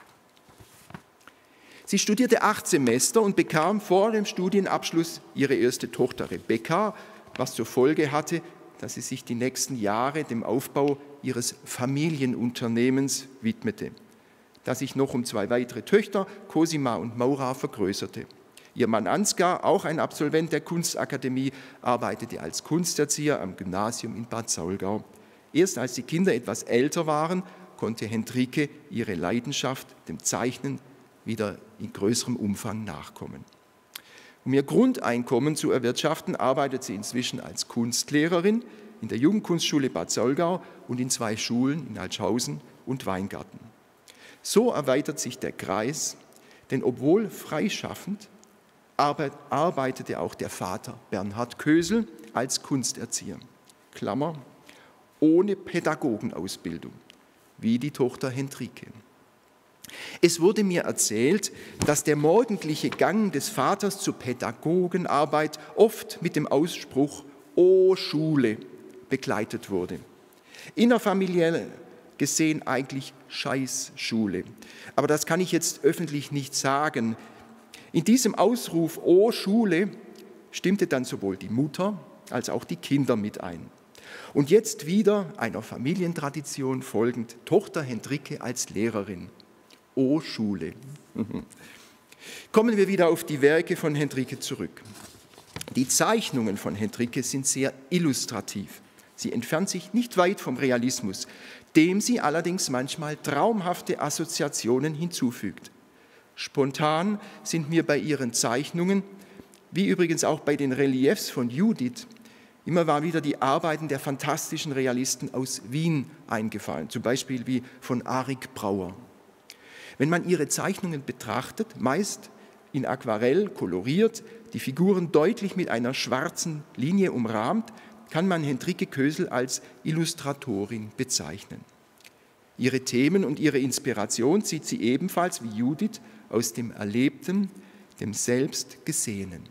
Sie studierte acht Semester und bekam vor dem Studienabschluss ihre erste Tochter Rebecca, was zur Folge hatte, dass sie sich die nächsten Jahre dem Aufbau ihres Familienunternehmens widmete, das sich noch um zwei weitere Töchter, Cosima und Maura, vergrößerte. Ihr Mann Ansgar, auch ein Absolvent der Kunstakademie, arbeitete als Kunsterzieher am Gymnasium in Bad Saulgau. Erst als die Kinder etwas älter waren, konnte Hendricke ihre Leidenschaft, dem Zeichnen, wieder in größerem Umfang nachkommen. Um ihr Grundeinkommen zu erwirtschaften, arbeitet sie inzwischen als Kunstlehrerin in der Jugendkunstschule Bad Saulgau und in zwei Schulen in Altschaußen und Weingarten. So erweitert sich der Kreis, denn obwohl freischaffend, arbeitete auch der Vater Bernhard Kösel als Kunsterzieher. Klammer, ohne Pädagogenausbildung, wie die Tochter Hendricke. Es wurde mir erzählt, dass der morgendliche Gang des Vaters zur Pädagogenarbeit oft mit dem Ausspruch „O Schule" begleitet wurde. Innerfamiliell gesehen eigentlich Scheißschule. Aber das kann ich jetzt öffentlich nicht sagen. In diesem Ausruf „O Schule" stimmte dann sowohl die Mutter als auch die Kinder mit ein. Und jetzt wieder, einer Familientradition folgend, Tochter Hendricke als Lehrerin. O Schule. Kommen wir wieder auf die Werke von Hendricke zurück. Die Zeichnungen von Hendricke sind sehr illustrativ. Sie entfernt sich nicht weit vom Realismus, dem sie allerdings manchmal traumhafte Assoziationen hinzufügt. Spontan sind mir bei ihren Zeichnungen, wie übrigens auch bei den Reliefs von Judith, immer mal wieder die Arbeiten der fantastischen Realisten aus Wien eingefallen, zum Beispiel wie von Arik Brauer. Wenn man ihre Zeichnungen betrachtet, meist in Aquarell koloriert, die Figuren deutlich mit einer schwarzen Linie umrahmt, kann man Hendricke Kösel als Illustratorin bezeichnen. Ihre Themen und ihre Inspiration zieht sie ebenfalls wie Judith aus dem Erlebten, dem Selbstgesehenen.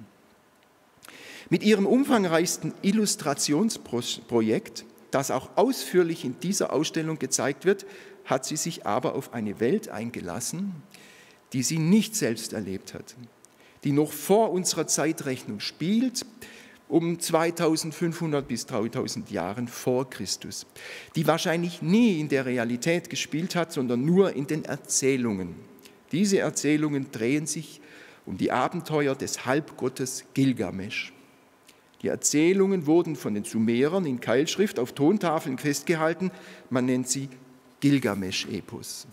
Mit ihrem umfangreichsten Illustrationsprojekt, das auch ausführlich in dieser Ausstellung gezeigt wird, hat sie sich aber auf eine Welt eingelassen, die sie nicht selbst erlebt hat, die noch vor unserer Zeitrechnung spielt, um zweitausendfünfhundert bis dreitausend Jahren vor Christus, die wahrscheinlich nie in der Realität gespielt hat, sondern nur in den Erzählungen. Diese Erzählungen drehen sich um die Abenteuer des Halbgottes Gilgamesch. Die Erzählungen wurden von den Sumerern in Keilschrift auf Tontafeln festgehalten. Man nennt sie Gilgamesch-Epos.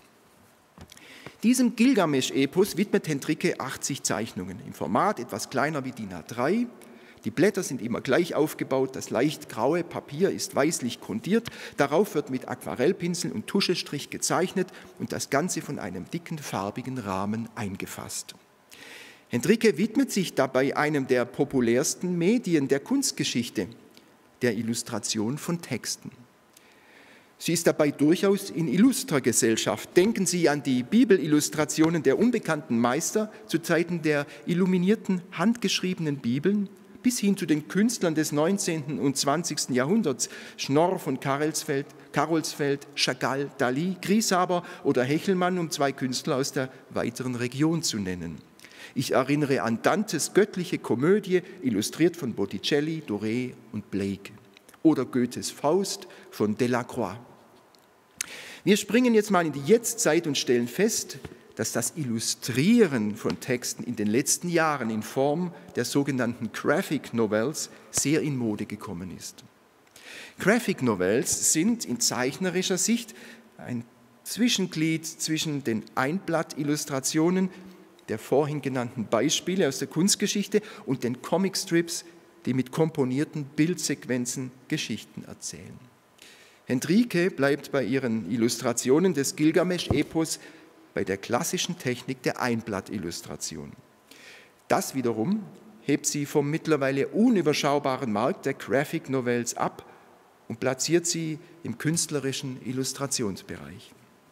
Diesem Gilgamesch-Epos widmet Hendricke achtzig Zeichnungen, im Format etwas kleiner wie D I N A drei. Die Blätter sind immer gleich aufgebaut, das leicht graue Papier ist weißlich grundiert, darauf wird mit Aquarellpinsel und Tuschestrich gezeichnet und das Ganze von einem dicken farbigen Rahmen eingefasst. Hendricke widmet sich dabei einem der populärsten Medien der Kunstgeschichte, der Illustration von Texten. Sie ist dabei durchaus in illustrer Gesellschaft. Denken Sie an die Bibelillustrationen der unbekannten Meister zu Zeiten der illuminierten, handgeschriebenen Bibeln, bis hin zu den Künstlern des neunzehnten und zwanzigsten Jahrhunderts, Schnorr von Karelsfeld, Karolsfeld, Chagall, Dalí, Grieshaber oder Hechelmann, um zwei Künstler aus der weiteren Region zu nennen. Ich erinnere an Dantes göttliche Komödie, illustriert von Botticelli, Doré und Blake. Oder Goethes Faust von Delacroix. Wir springen jetzt mal in die Jetztzeit und stellen fest, dass das Illustrieren von Texten in den letzten Jahren in Form der sogenannten Graphic Novels sehr in Mode gekommen ist. Graphic Novels sind in zeichnerischer Sicht ein Zwischenglied zwischen den Einblattillustrationen der vorhin genannten Beispiele aus der Kunstgeschichte und den Comicstrips, die mit komponierten Bildsequenzen Geschichten erzählen. Henrike bleibt bei ihren Illustrationen des Gilgamesch-Epos bei der klassischen Technik der Einblattillustration. Das wiederum hebt sie vom mittlerweile unüberschaubaren Markt der Graphic Novels ab und platziert sie im künstlerischen Illustrationsbereich.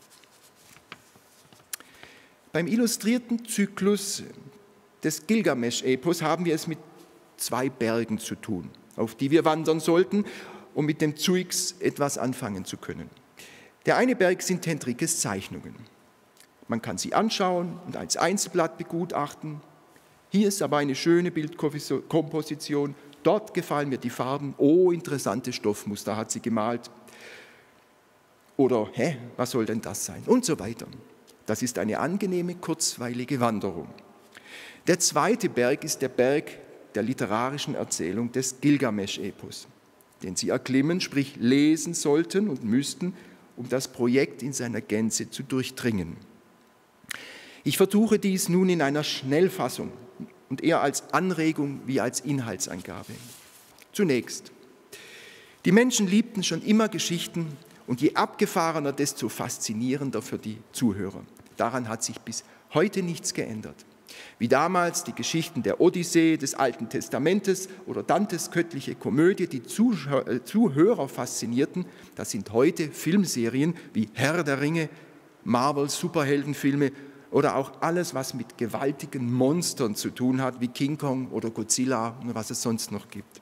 Beim illustrierten Zyklus des Gilgamesch-Epos haben wir es mit zwei Bergen zu tun, auf die wir wandern sollten, um mit dem Zeugs etwas anfangen zu können. Der eine Berg sind Henrikes Zeichnungen. Man kann sie anschauen und als Einzelblatt begutachten. Hier ist aber eine schöne Bildkomposition. Dort gefallen mir die Farben. Oh, interessante Stoffmuster hat sie gemalt. Oder, hä, was soll denn das sein? Und so weiter. Das ist eine angenehme, kurzweilige Wanderung. Der zweite Berg ist der Berg der literarischen Erzählung des Gilgamesch-Epos, den Sie erklimmen, sprich lesen sollten und müssten, um das Projekt in seiner Gänze zu durchdringen. Ich versuche dies nun in einer Schnellfassung und eher als Anregung wie als Inhaltsangabe. Zunächst, die Menschen liebten schon immer Geschichten und je abgefahrener, desto faszinierender für die Zuhörer. Daran hat sich bis heute nichts geändert. Wie damals die Geschichten der Odyssee, des Alten Testamentes oder Dantes göttliche Komödie die Zuhörer faszinierten, das sind heute Filmserien wie Herr der Ringe, Marvel-Superheldenfilme oder auch alles, was mit gewaltigen Monstern zu tun hat, wie King Kong oder Godzilla und was es sonst noch gibt.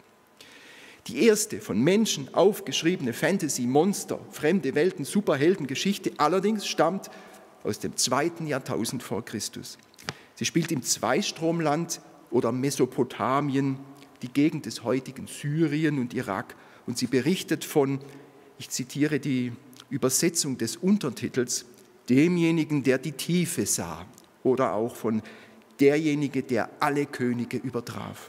Die erste von Menschen aufgeschriebene Fantasy-Monster, fremde Welten, Superheldengeschichte allerdings stammt aus dem zweiten Jahrtausend vor Christus. Sie spielt im Zweistromland oder Mesopotamien, die Gegend des heutigen Syrien und Irak. Und sie berichtet von, ich zitiere die Übersetzung des Untertitels, demjenigen, der die Tiefe sah, oder auch von derjenige, der alle Könige übertraf.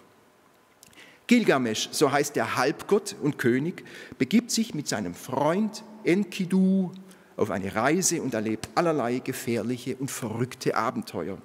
Gilgamesch, so heißt der Halbgott und König, begibt sich mit seinem Freund Enkidu auf eine Reise und erlebt allerlei gefährliche und verrückte Abenteuer.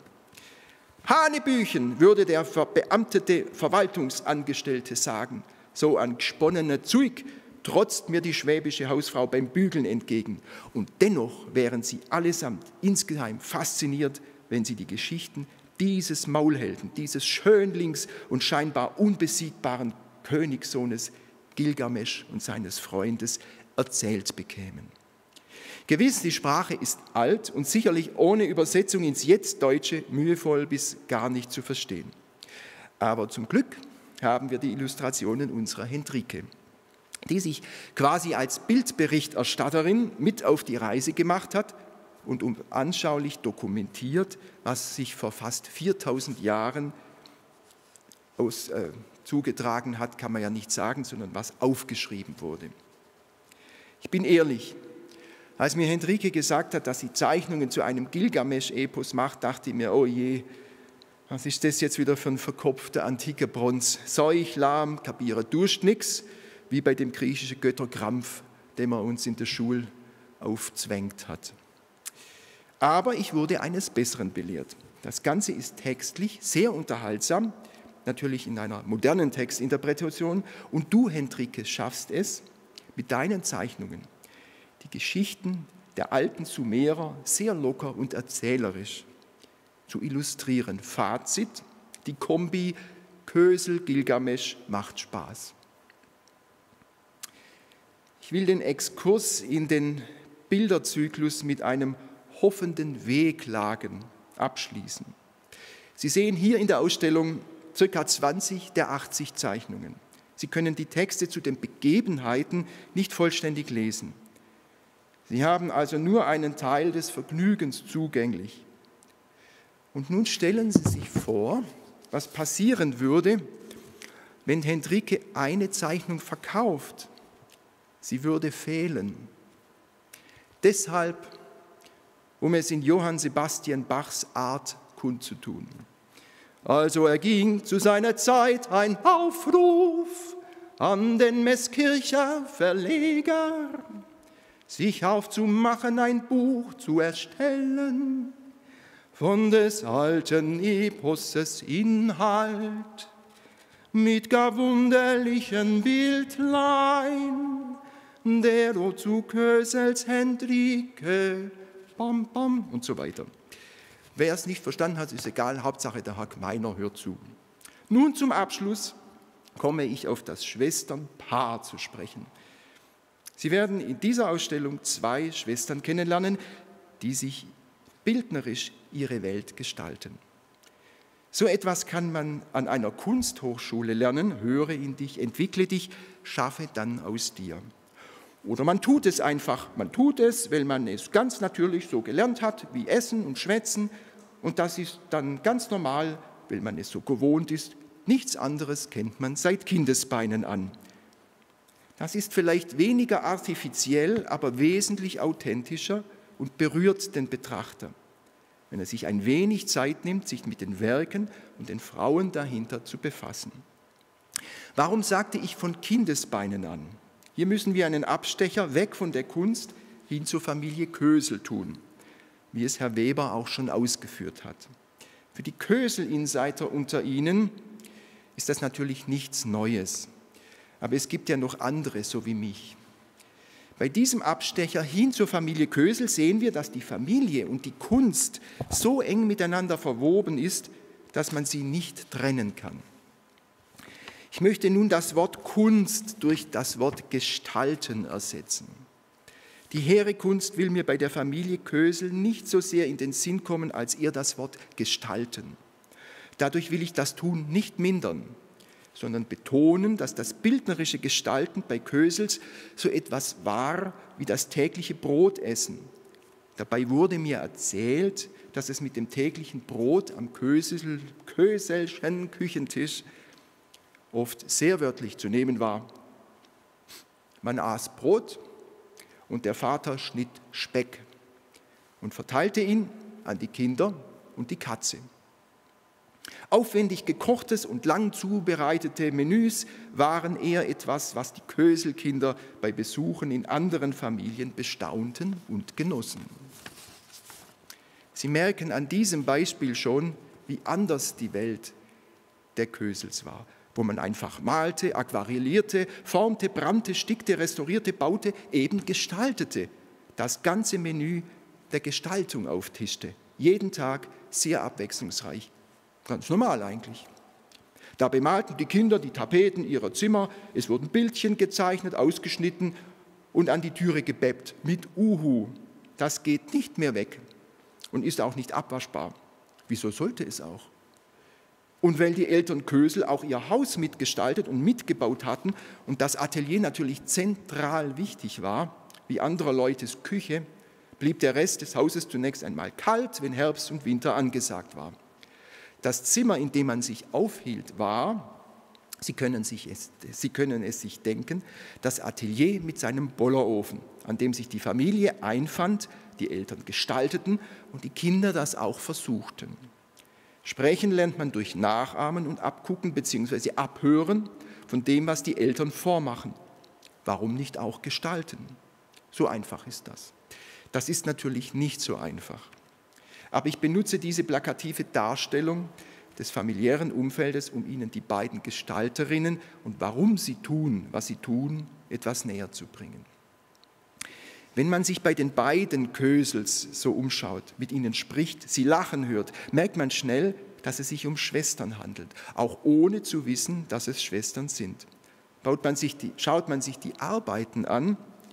Hanebüchen, würde der verbeamtete Verwaltungsangestellte sagen, so ein gesponnener Zeug trotzt mir die schwäbische Hausfrau beim Bügeln entgegen. Und dennoch wären sie allesamt insgeheim fasziniert, wenn sie die Geschichten dieses Maulhelden, dieses Schönlings und scheinbar unbesiegbaren Königssohnes Gilgamesch und seines Freundes erzählt bekämen. Gewiss, die Sprache ist alt und sicherlich ohne Übersetzung ins Jetzt-Deutsche mühevoll bis gar nicht zu verstehen. Aber zum Glück haben wir die Illustrationen unserer Henrike, die sich quasi als Bildberichterstatterin mit auf die Reise gemacht hat und anschaulich dokumentiert, was sich vor fast viertausend Jahren aus, äh, zugetragen hat, kann man ja nicht sagen, sondern was aufgeschrieben wurde. Ich bin ehrlich, als mir Henrike gesagt hat, dass sie Zeichnungen zu einem Gilgamesch-Epos macht, dachte ich mir, oh je, was ist das jetzt wieder für ein verkopfter antiker Bronz? Seuch, lahm, kapiere, duscht nix, wie bei dem griechischen Götter Krampf, den man uns in der Schule aufzwängt hat. Aber ich wurde eines Besseren belehrt. Das Ganze ist textlich sehr unterhaltsam, natürlich in einer modernen Textinterpretation. Und du, Henrike, schaffst es mit deinen Zeichnungen, die Geschichten der alten Sumerer sehr locker und erzählerisch zu illustrieren. Fazit, die Kombi Kösel-Gilgamesch macht Spaß. Ich Ich will den Exkurs in den Bilderzyklus mit einem hoffenden Wehklagen abschließen. Sie sehen hier in der Ausstellung ca. zwanzig der achtzig Zeichnungen. Sie können die Texte zu den Begebenheiten nicht vollständig lesen. Sie haben also nur einen Teil des Vergnügens zugänglich. Und nun stellen Sie sich vor, was passieren würde, wenn Hendrike eine Zeichnung verkauft. Sie würde fehlen. Deshalb, um es in Johann Sebastian Bachs Art kundzutun. Also erging zu seiner Zeit ein Aufruf an den Meßkircher Verleger, sich aufzumachen, ein Buch zu erstellen, von des alten Eposes Inhalt, mit gar wunderlichen Bildlein, der o zu Kösels Hendrike, bam, bam und so weiter. Wer es nicht verstanden hat, ist egal, Hauptsache der Herr Gmeiner hört zu. Nun zum Abschluss komme ich auf das Schwesternpaar zu sprechen. Sie werden in dieser Ausstellung zwei Schwestern kennenlernen, die sich bildnerisch ihre Welt gestalten. So etwas kann man an einer Kunsthochschule lernen, höre in dich, entwickle dich, schaffe dann aus dir. Oder man tut es einfach, man tut es, weil man es ganz natürlich so gelernt hat, wie Essen und Schwätzen, und das ist dann ganz normal, weil man es so gewohnt ist. Nichts anderes kennt man seit Kindesbeinen an. Das ist vielleicht weniger artifiziell, aber wesentlich authentischer und berührt den Betrachter, wenn er sich ein wenig Zeit nimmt, sich mit den Werken und den Frauen dahinter zu befassen. Warum sagte ich von Kindesbeinen an? Hier müssen wir einen Abstecher weg von der Kunst hin zur Familie Kösel tun, wie es Herr Weber auch schon ausgeführt hat. Für die Kösel-Insider unter Ihnen ist das natürlich nichts Neues, aber es gibt ja noch andere, so wie mich. Bei diesem Abstecher hin zur Familie Kösel sehen wir, dass die Familie und die Kunst so eng miteinander verwoben ist, dass man sie nicht trennen kann. Ich möchte nun das Wort Kunst durch das Wort Gestalten ersetzen. Die hehre Kunst will mir bei der Familie Kösel nicht so sehr in den Sinn kommen, als eher das Wort Gestalten. Dadurch will ich das Tun nicht mindern, sondern betonen, dass das bildnerische Gestalten bei Kösels so etwas war wie das tägliche Brotessen. Dabei wurde mir erzählt, dass es mit dem täglichen Brot am Kösel, Köselschen Küchentisch oft sehr wörtlich zu nehmen war. Man aß Brot und der Vater schnitt Speck und verteilte ihn an die Kinder und die Katze. Aufwendig gekochtes und lang zubereitete Menüs waren eher etwas, was die Köselkinder bei Besuchen in anderen Familien bestaunten und genossen. Sie merken an diesem Beispiel schon, wie anders die Welt der Kösels war, wo man einfach malte, aquarellierte, formte, brannte, stickte, restaurierte, baute, eben gestaltete, das ganze Menü der Gestaltung auftischte, jeden Tag sehr abwechslungsreich. Ganz normal eigentlich. Da bemalten die Kinder die Tapeten ihrer Zimmer, es wurden Bildchen gezeichnet, ausgeschnitten und an die Türe gebeppt mit Uhu. Das geht nicht mehr weg und ist auch nicht abwaschbar. Wieso sollte es auch? Und weil die Eltern Kösel auch ihr Haus mitgestaltet und mitgebaut hatten und das Atelier natürlich zentral wichtig war, wie anderer Leutes Küche, blieb der Rest des Hauses zunächst einmal kalt, wenn Herbst und Winter angesagt war. Das Zimmer, in dem man sich aufhielt, war, Sie können, sich es, Sie können es sich denken, das Atelier mit seinem Bollerofen, an dem sich die Familie einfand, die Eltern gestalteten und die Kinder das auch versuchten. Sprechen lernt man durch Nachahmen und Abgucken bzw. Abhören von dem, was die Eltern vormachen. Warum nicht auch gestalten? So einfach ist das. Das ist natürlich nicht so einfach. Aber ich benutze diese plakative Darstellung des familiären Umfeldes, um Ihnen die beiden Gestalterinnen und warum sie tun, was sie tun, etwas näher zu bringen. Wenn man sich bei den beiden Kösels so umschaut, mit ihnen spricht, sie lachen hört, merkt man schnell, dass es sich um Schwestern handelt, auch ohne zu wissen, dass es Schwestern sind. Baut man sich die, schaut man sich die Arbeiten an,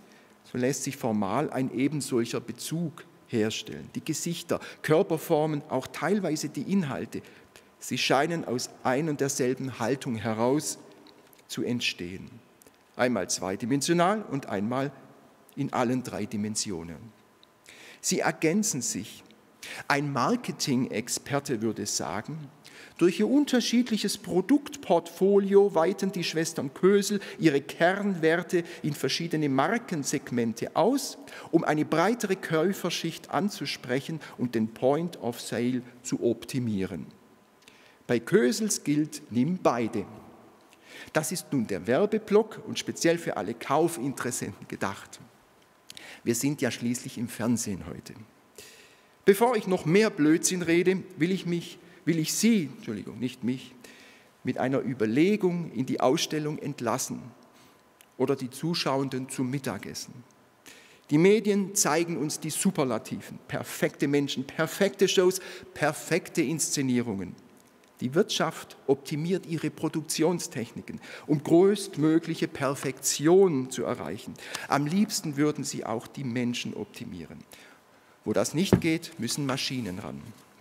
so lässt sich formal ein ebensolcher Bezug herstellen. Die Gesichter, Körperformen, auch teilweise die Inhalte, sie scheinen aus ein und derselben Haltung heraus zu entstehen. Einmal zweidimensional und einmal in allen drei Dimensionen. Sie ergänzen sich. Ein Marketing-Experte würde sagen, durch ihr unterschiedliches Produktportfolio weiten die Schwestern Kösel ihre Kernwerte in verschiedene Markensegmente aus, um eine breitere Käuferschicht anzusprechen und den Point of Sale zu optimieren. Bei Kösels gilt, nimm beide. Das ist nun der Werbeblock und speziell für alle Kaufinteressenten gedacht. Wir sind ja schließlich im Fernsehen heute. Bevor ich noch mehr Blödsinn rede, will ich mich will ich Sie, Entschuldigung, nicht mich, mit einer Überlegung in die Ausstellung entlassen oder die Zuschauenden zum Mittagessen. Die Medien zeigen uns die Superlativen, perfekte Menschen, perfekte Shows, perfekte Inszenierungen. Die Wirtschaft optimiert ihre Produktionstechniken, um größtmögliche Perfektion zu erreichen. Am liebsten würden sie auch die Menschen optimieren. Wo das nicht geht, müssen Maschinen ran.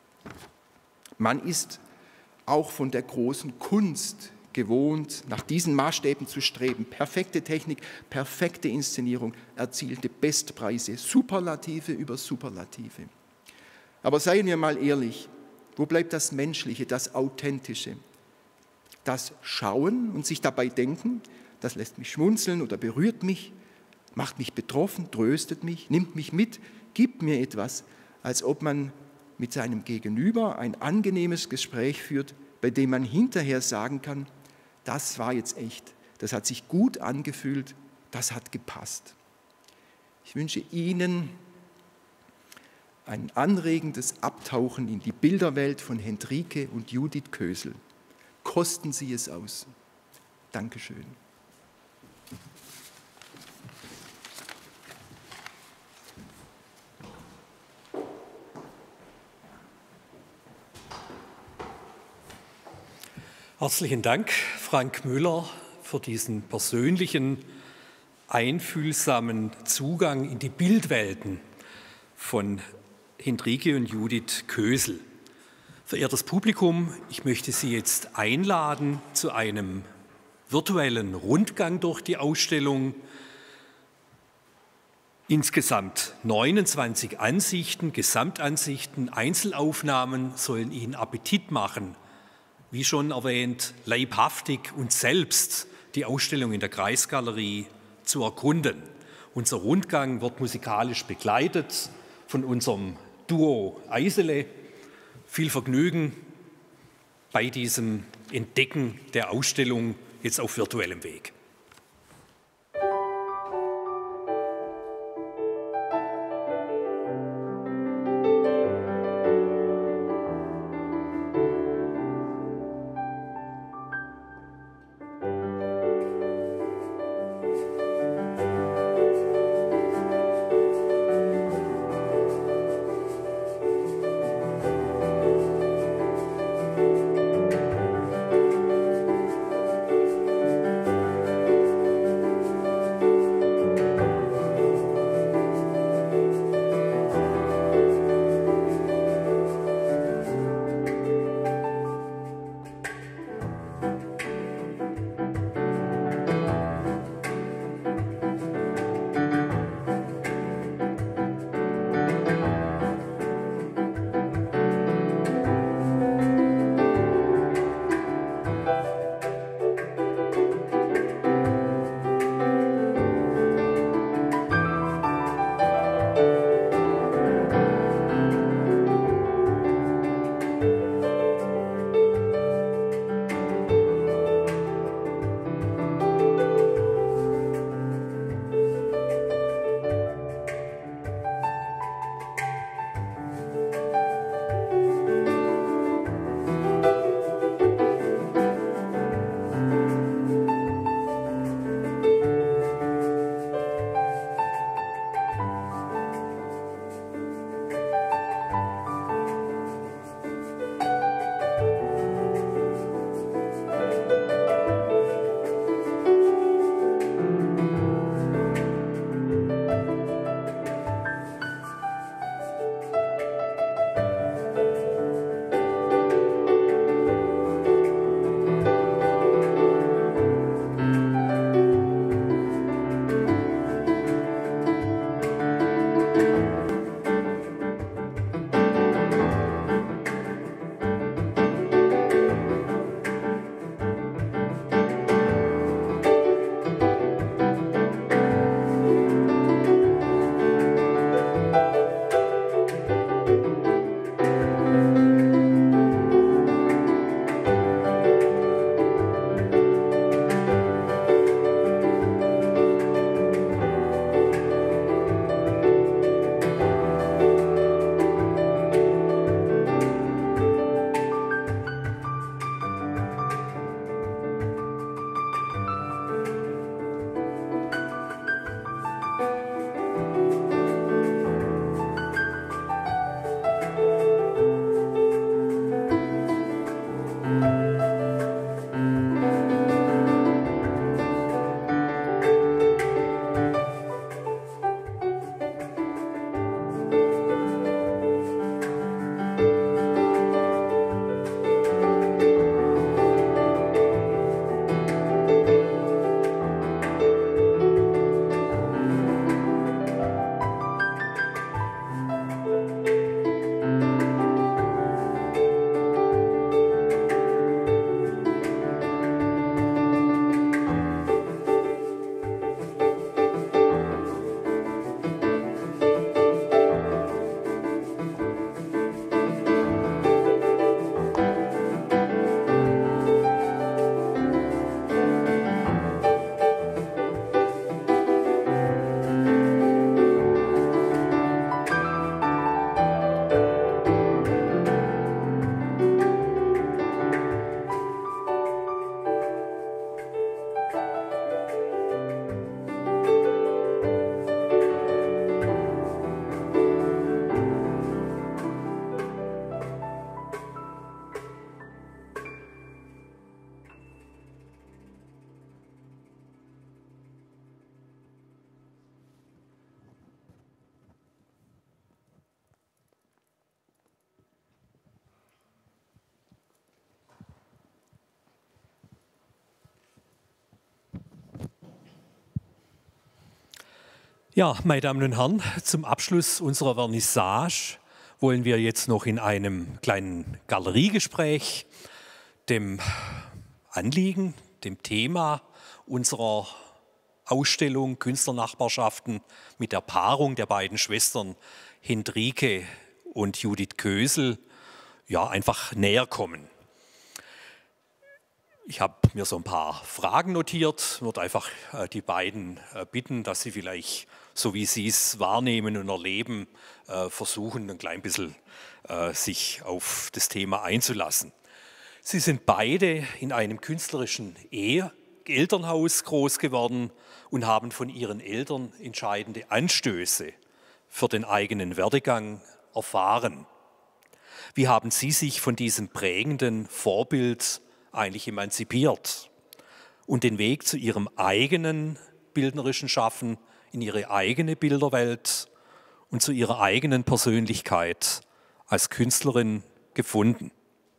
Man ist auch von der großen Kunst gewohnt, nach diesen Maßstäben zu streben. Perfekte Technik, perfekte Inszenierung, erzielte Bestpreise, Superlative über Superlative. Aber seien wir mal ehrlich, wo bleibt das Menschliche, das Authentische? Das Schauen und sich dabei denken, das lässt mich schmunzeln oder berührt mich, macht mich betroffen, tröstet mich, nimmt mich mit, gibt mir etwas, als ob man mit seinem Gegenüber ein angenehmes Gespräch führt, bei dem man hinterher sagen kann, das war jetzt echt, das hat sich gut angefühlt, das hat gepasst. Ich wünsche Ihnen ein anregendes Abtauchen in die Bilderwelt von Hendrike und Judith Kösel. Kosten Sie es aus. Dankeschön. Herzlichen Dank, Frank Müller, für diesen persönlichen, einfühlsamen Zugang in die Bildwelten von Hendrike und Judith Kösel. Verehrtes Publikum, ich möchte Sie jetzt einladen zu einem virtuellen Rundgang durch die Ausstellung. Insgesamt neunundzwanzig Ansichten, Gesamtansichten, Einzelaufnahmen sollen Ihnen Appetit machen. Wie schon erwähnt, leibhaftig und selbst die Ausstellung in der Kreisgalerie zu erkunden. Unser Rundgang wird musikalisch begleitet von unserem Duo Eisele. Viel Vergnügen bei diesem Entdecken der Ausstellung jetzt auf virtuellem Weg. Ja, meine Damen und Herren, zum Abschluss unserer Vernissage wollen wir jetzt noch in einem kleinen Galeriegespräch dem Anliegen, dem Thema unserer Ausstellung Künstlernachbarschaften mit der Paarung der beiden Schwestern Hendrike und Judith Kösel ja, einfach näher kommen. Ich habe mir so ein paar Fragen notiert, würde einfach äh, die beiden äh, bitten, dass sie vielleicht, so wie sie es wahrnehmen und erleben, äh, versuchen, ein klein bisschen äh, sich auf das Thema einzulassen. Sie sind beide in einem künstlerischen Ehe Elternhaus groß geworden und haben von ihren Eltern entscheidende Anstöße für den eigenen Werdegang erfahren. Wie haben Sie sich von diesem prägenden Vorbild eigentlich emanzipiert und den Weg zu Ihrem eigenen bildnerischen Schaffen, in Ihre eigene Bilderwelt und zu Ihrer eigenen Persönlichkeit als Künstlerin gefunden?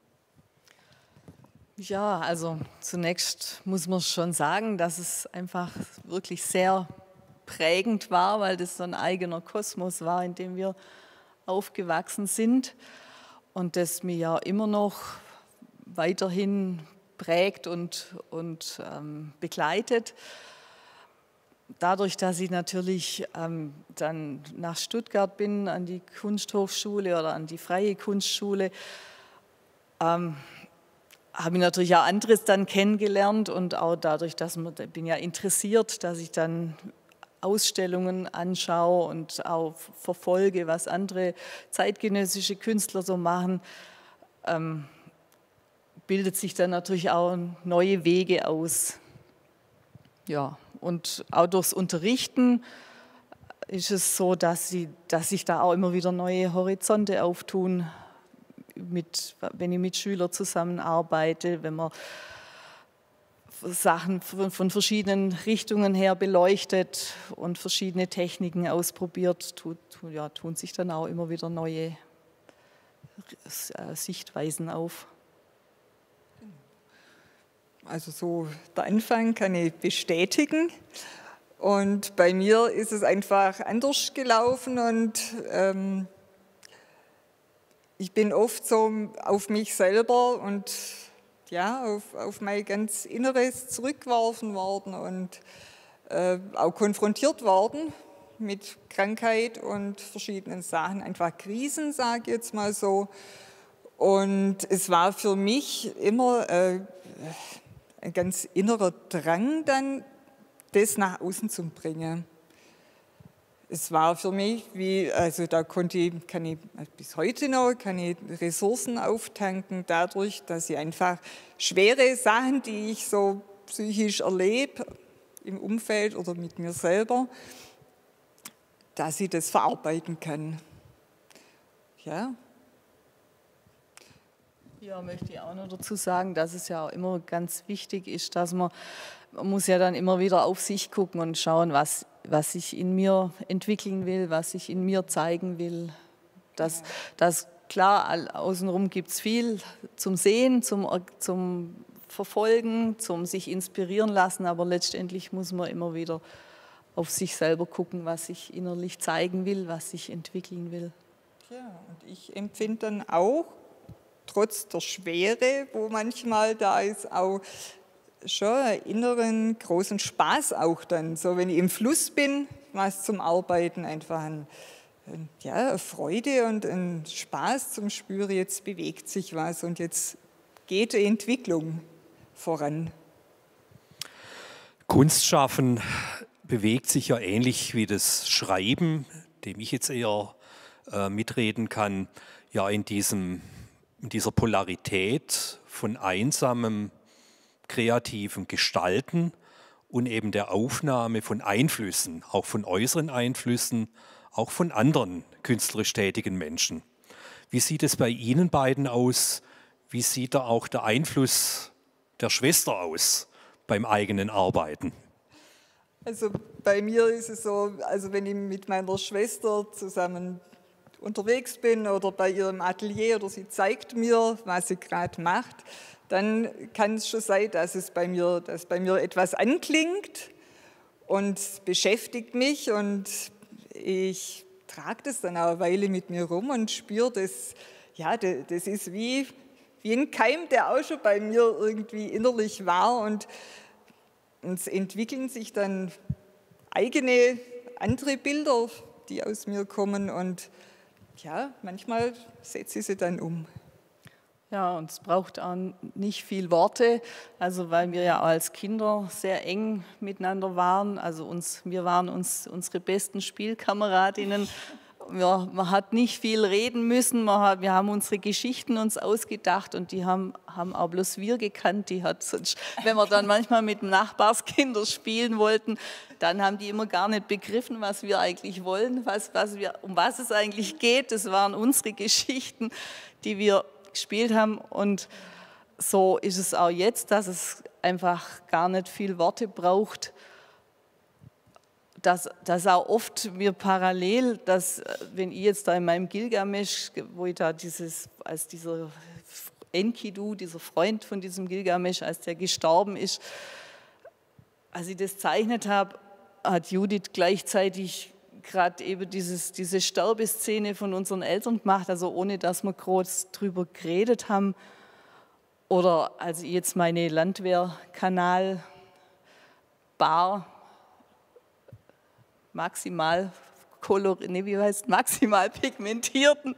Ja, also zunächst muss man schon sagen, dass es einfach wirklich sehr prägend war, weil das so ein eigener Kosmos war, in dem wir aufgewachsen sind und das mir ja immer noch weiterhin prägt und, und ähm, begleitet. Dadurch, dass ich natürlich ähm, dann nach Stuttgart bin, an die Kunsthochschule oder an die Freie Kunstschule, ähm, habe ich natürlich auch anderes dann kennengelernt und auch dadurch, dass man, ich bin ja interessiert, dass ich dann Ausstellungen anschaue und auch verfolge, was andere zeitgenössische Künstler so machen, ähm, bildet sich dann natürlich auch neue Wege aus. Ja, und auch durchs Unterrichten ist es so, dass, sie, dass sich da auch immer wieder neue Horizonte auftun, mit, wenn ich mit Schülern zusammenarbeite, wenn man Sachen von, von verschiedenen Richtungen her beleuchtet und verschiedene Techniken ausprobiert, tut, ja, tun sich dann auch immer wieder neue Sichtweisen auf. Also so der Anfang kann ich bestätigen und bei mir ist es einfach anders gelaufen und ähm, ich bin oft so auf mich selber und ja, auf, auf mein ganz Inneres zurückgeworfen worden und äh, auch konfrontiert worden mit Krankheit und verschiedenen Sachen, einfach Krisen, sage ich jetzt mal so. Und es war für mich immer äh, ein ganz innerer Drang, dann das nach außen zu bringen. Es war für mich wie, also da konnte ich, kann ich bis heute noch, kann ich Ressourcen auftanken dadurch, dass ich einfach schwere Sachen, die ich so psychisch erlebe, im Umfeld oder mit mir selber, dass ich das verarbeiten kann. Ja. Ja, möchte ich auch noch dazu sagen, dass es ja auch immer ganz wichtig ist, dass man, man muss ja dann immer wieder auf sich gucken und schauen, was, was ich in mir entwickeln will, was ich in mir zeigen will. Das, das klar, außenrum gibt es viel zum Sehen, zum, zum Verfolgen, zum sich inspirieren lassen, aber letztendlich muss man immer wieder auf sich selber gucken, was ich innerlich zeigen will, was ich entwickeln will. Ja, und ich empfinde dann auch, trotz der Schwere, wo manchmal da ist, auch schon einen inneren großen Spaß auch dann. So, wenn ich im Fluss bin, was zum Arbeiten, einfach ein, ein, ja, eine Freude und ein Spaß zum Spüren, jetzt bewegt sich was und jetzt geht die Entwicklung voran. Kunstschaffen bewegt sich ja ähnlich wie das Schreiben, dem ich jetzt eher äh, mitreden kann, ja in diesem in dieser Polarität von einsamem, kreativen Gestalten und eben der Aufnahme von Einflüssen, auch von äußeren Einflüssen, auch von anderen künstlerisch tätigen Menschen. Wie sieht es bei Ihnen beiden aus? Wie sieht da auch der Einfluss der Schwester aus beim eigenen Arbeiten? Also bei mir ist es so, also wenn ich mit meiner Schwester zusammen unterwegs bin oder bei ihrem Atelier oder sie zeigt mir, was sie gerade macht, dann kann es schon sein, dass es bei mir, dass bei mir etwas anklingt und beschäftigt mich und ich trage das dann auch eine Weile mit mir rum und spüre, das, ja, das, das ist wie, wie ein Keim, der auch schon bei mir irgendwie innerlich war und, und es entwickeln sich dann eigene, andere Bilder, die aus mir kommen und ja, manchmal setze ich sie dann um. Ja, und es braucht auch nicht viel Worte, also weil wir ja als Kinder sehr eng miteinander waren, also uns, wir waren uns unsere besten Spielkameradinnen. Wir, man hat nicht viel reden müssen, man hat, wir haben unsere Geschichten uns ausgedacht und die haben, haben auch bloß wir gekannt. Die hat sonst, wenn wir dann manchmal mit Nachbarskindern spielen wollten, dann haben die immer gar nicht begriffen, was wir eigentlich wollen, was, was wir, um was es eigentlich geht. Das waren unsere Geschichten, die wir gespielt haben und so ist es auch jetzt, dass es einfach gar nicht viel Worte braucht, dass, dass auch oft wir parallel, dass wenn ich jetzt da in meinem Gilgamesch, wo ich da dieses, als dieser Enkidu, dieser Freund von diesem Gilgamesch, als der gestorben ist, als ich das zeichnet habe, hat Judith gleichzeitig gerade eben dieses, diese Sterbeszene von unseren Eltern gemacht, also ohne dass wir groß drüber geredet haben. Oder als ich jetzt meine Landwehrkanal Bar maximal kolor, nee, wie heißt, maximal pigmentierten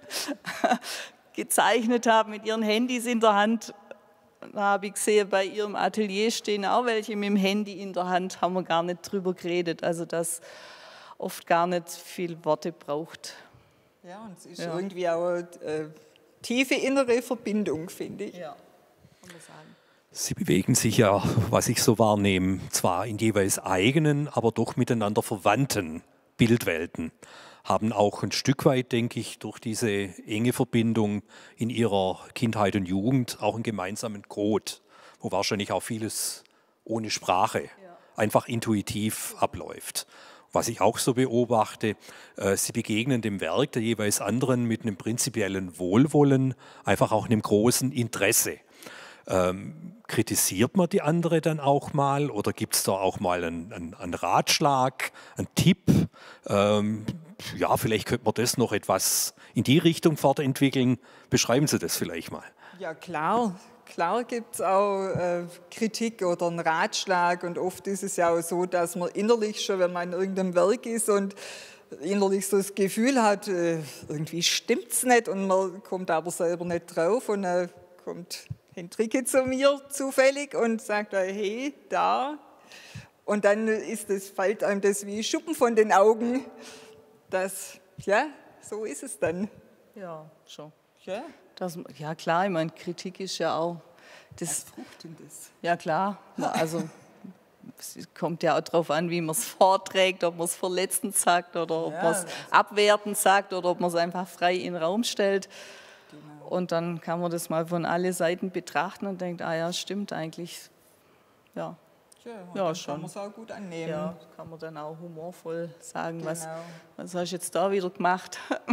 gezeichnet habe mit ihren Handys in der Hand. Da habe ich gesehen, bei ihrem Atelier stehen auch welche mit dem Handy in der Hand, haben wir gar nicht drüber geredet. Also dass oft gar nicht viel Worte braucht. Ja, und es ist ja. irgendwie auch eine äh, tiefe innere Verbindung, finde ich. Ja, kann man sagen. Sie bewegen sich ja, was ich so wahrnehme, zwar in jeweils eigenen, aber doch miteinander verwandten Bildwelten, haben auch ein Stück weit, denke ich, durch diese enge Verbindung in ihrer Kindheit und Jugend auch einen gemeinsamen Code, wo wahrscheinlich auch vieles ohne Sprache ja. einfach intuitiv abläuft. Was ich auch so beobachte, äh, sie begegnen dem Werk der jeweils anderen mit einem prinzipiellen Wohlwollen, einfach auch einem großen Interesse. Ähm, kritisiert man die andere dann auch mal oder gibt es da auch mal einen, einen, einen Ratschlag, einen Tipp? Ähm, ja, vielleicht könnte man das noch etwas in die Richtung fortentwickeln. Beschreiben Sie das vielleicht mal. Ja, klar. Klar gibt es auch äh, Kritik oder einen Ratschlag und oft ist es ja auch so, dass man innerlich schon, wenn man in irgendeinem Werk ist und innerlich so das Gefühl hat, äh, irgendwie stimmt es nicht und man kommt aber selber nicht drauf und dann kommt Hendrike zu mir zufällig und sagt, hey, da. Und dann ist das, fällt einem das wie Schuppen von den Augen. Das, ja, so ist es dann. Ja, schon. Ja, das, ja klar, ich meine, Kritik ist ja auch... Das, Fruchtendes. Ja klar, also es kommt ja auch darauf an, wie man es vorträgt, ob man es verletzend sagt oder ob ja, man es also abwertend sagt oder ob man es einfach frei in den Raum stellt. Genau. Und dann kann man das mal von allen Seiten betrachten und denkt, ah ja, stimmt eigentlich, ja. Ja, ja dann schon. Kann man es auch gut annehmen. Ja, kann man dann auch humorvoll sagen, genau. was, was hast du jetzt da wieder gemacht?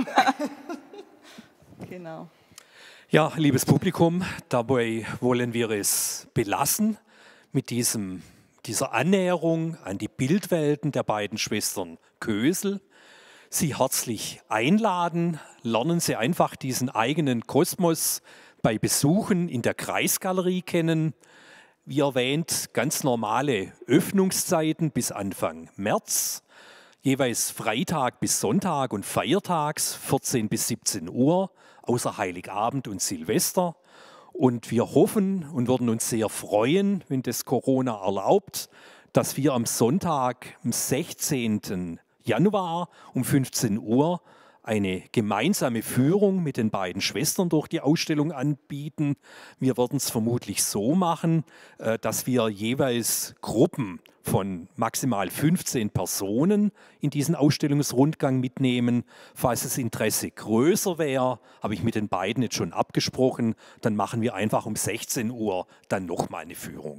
Genau. Ja, liebes Publikum, dabei wollen wir es belassen mit diesem, dieser Annäherung an die Bildwelten der beiden Schwestern Kösel. Sie herzlich einladen, lernen Sie einfach diesen eigenen Kosmos bei Besuchen in der Kreisgalerie kennen. Wie erwähnt, ganz normale Öffnungszeiten bis Anfang März, jeweils Freitag bis Sonntag und feiertags vierzehn bis siebzehn Uhr, außer Heiligabend und Silvester. Und wir hoffen und würden uns sehr freuen, wenn das Corona erlaubt, dass wir am Sonntag, am sechzehnten Januar um fünfzehn Uhr eine gemeinsame Führung mit den beiden Schwestern durch die Ausstellung anbieten. Wir werden es vermutlich so machen, dass wir jeweils Gruppen von maximal fünfzehn Personen in diesen Ausstellungsrundgang mitnehmen. Falls das Interesse größer wäre, habe ich mit den beiden jetzt schon abgesprochen, dann machen wir einfach um sechzehn Uhr dann nochmal eine Führung.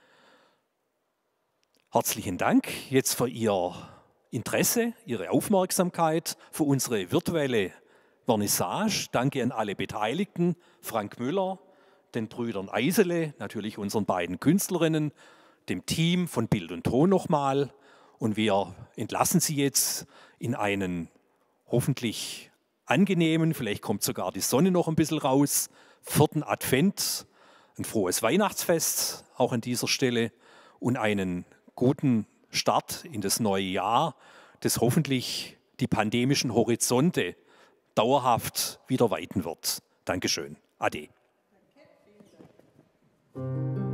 Herzlichen Dank jetzt für Ihr Interesse, Ihre Aufmerksamkeit für unsere virtuelle Vernissage. Danke an alle Beteiligten, Frank Müller, den Brüdern Eisele, natürlich unseren beiden Künstlerinnen, dem Team von Bild und Ton nochmal. Und wir entlassen Sie jetzt in einen hoffentlich angenehmen, vielleicht kommt sogar die Sonne noch ein bisschen raus, vierten Advent, ein frohes Weihnachtsfest auch an dieser Stelle und einen guten Start in das neue Jahr, das hoffentlich die pandemischen Horizonte dauerhaft wieder weiten wird. Dankeschön. Ade. Danke.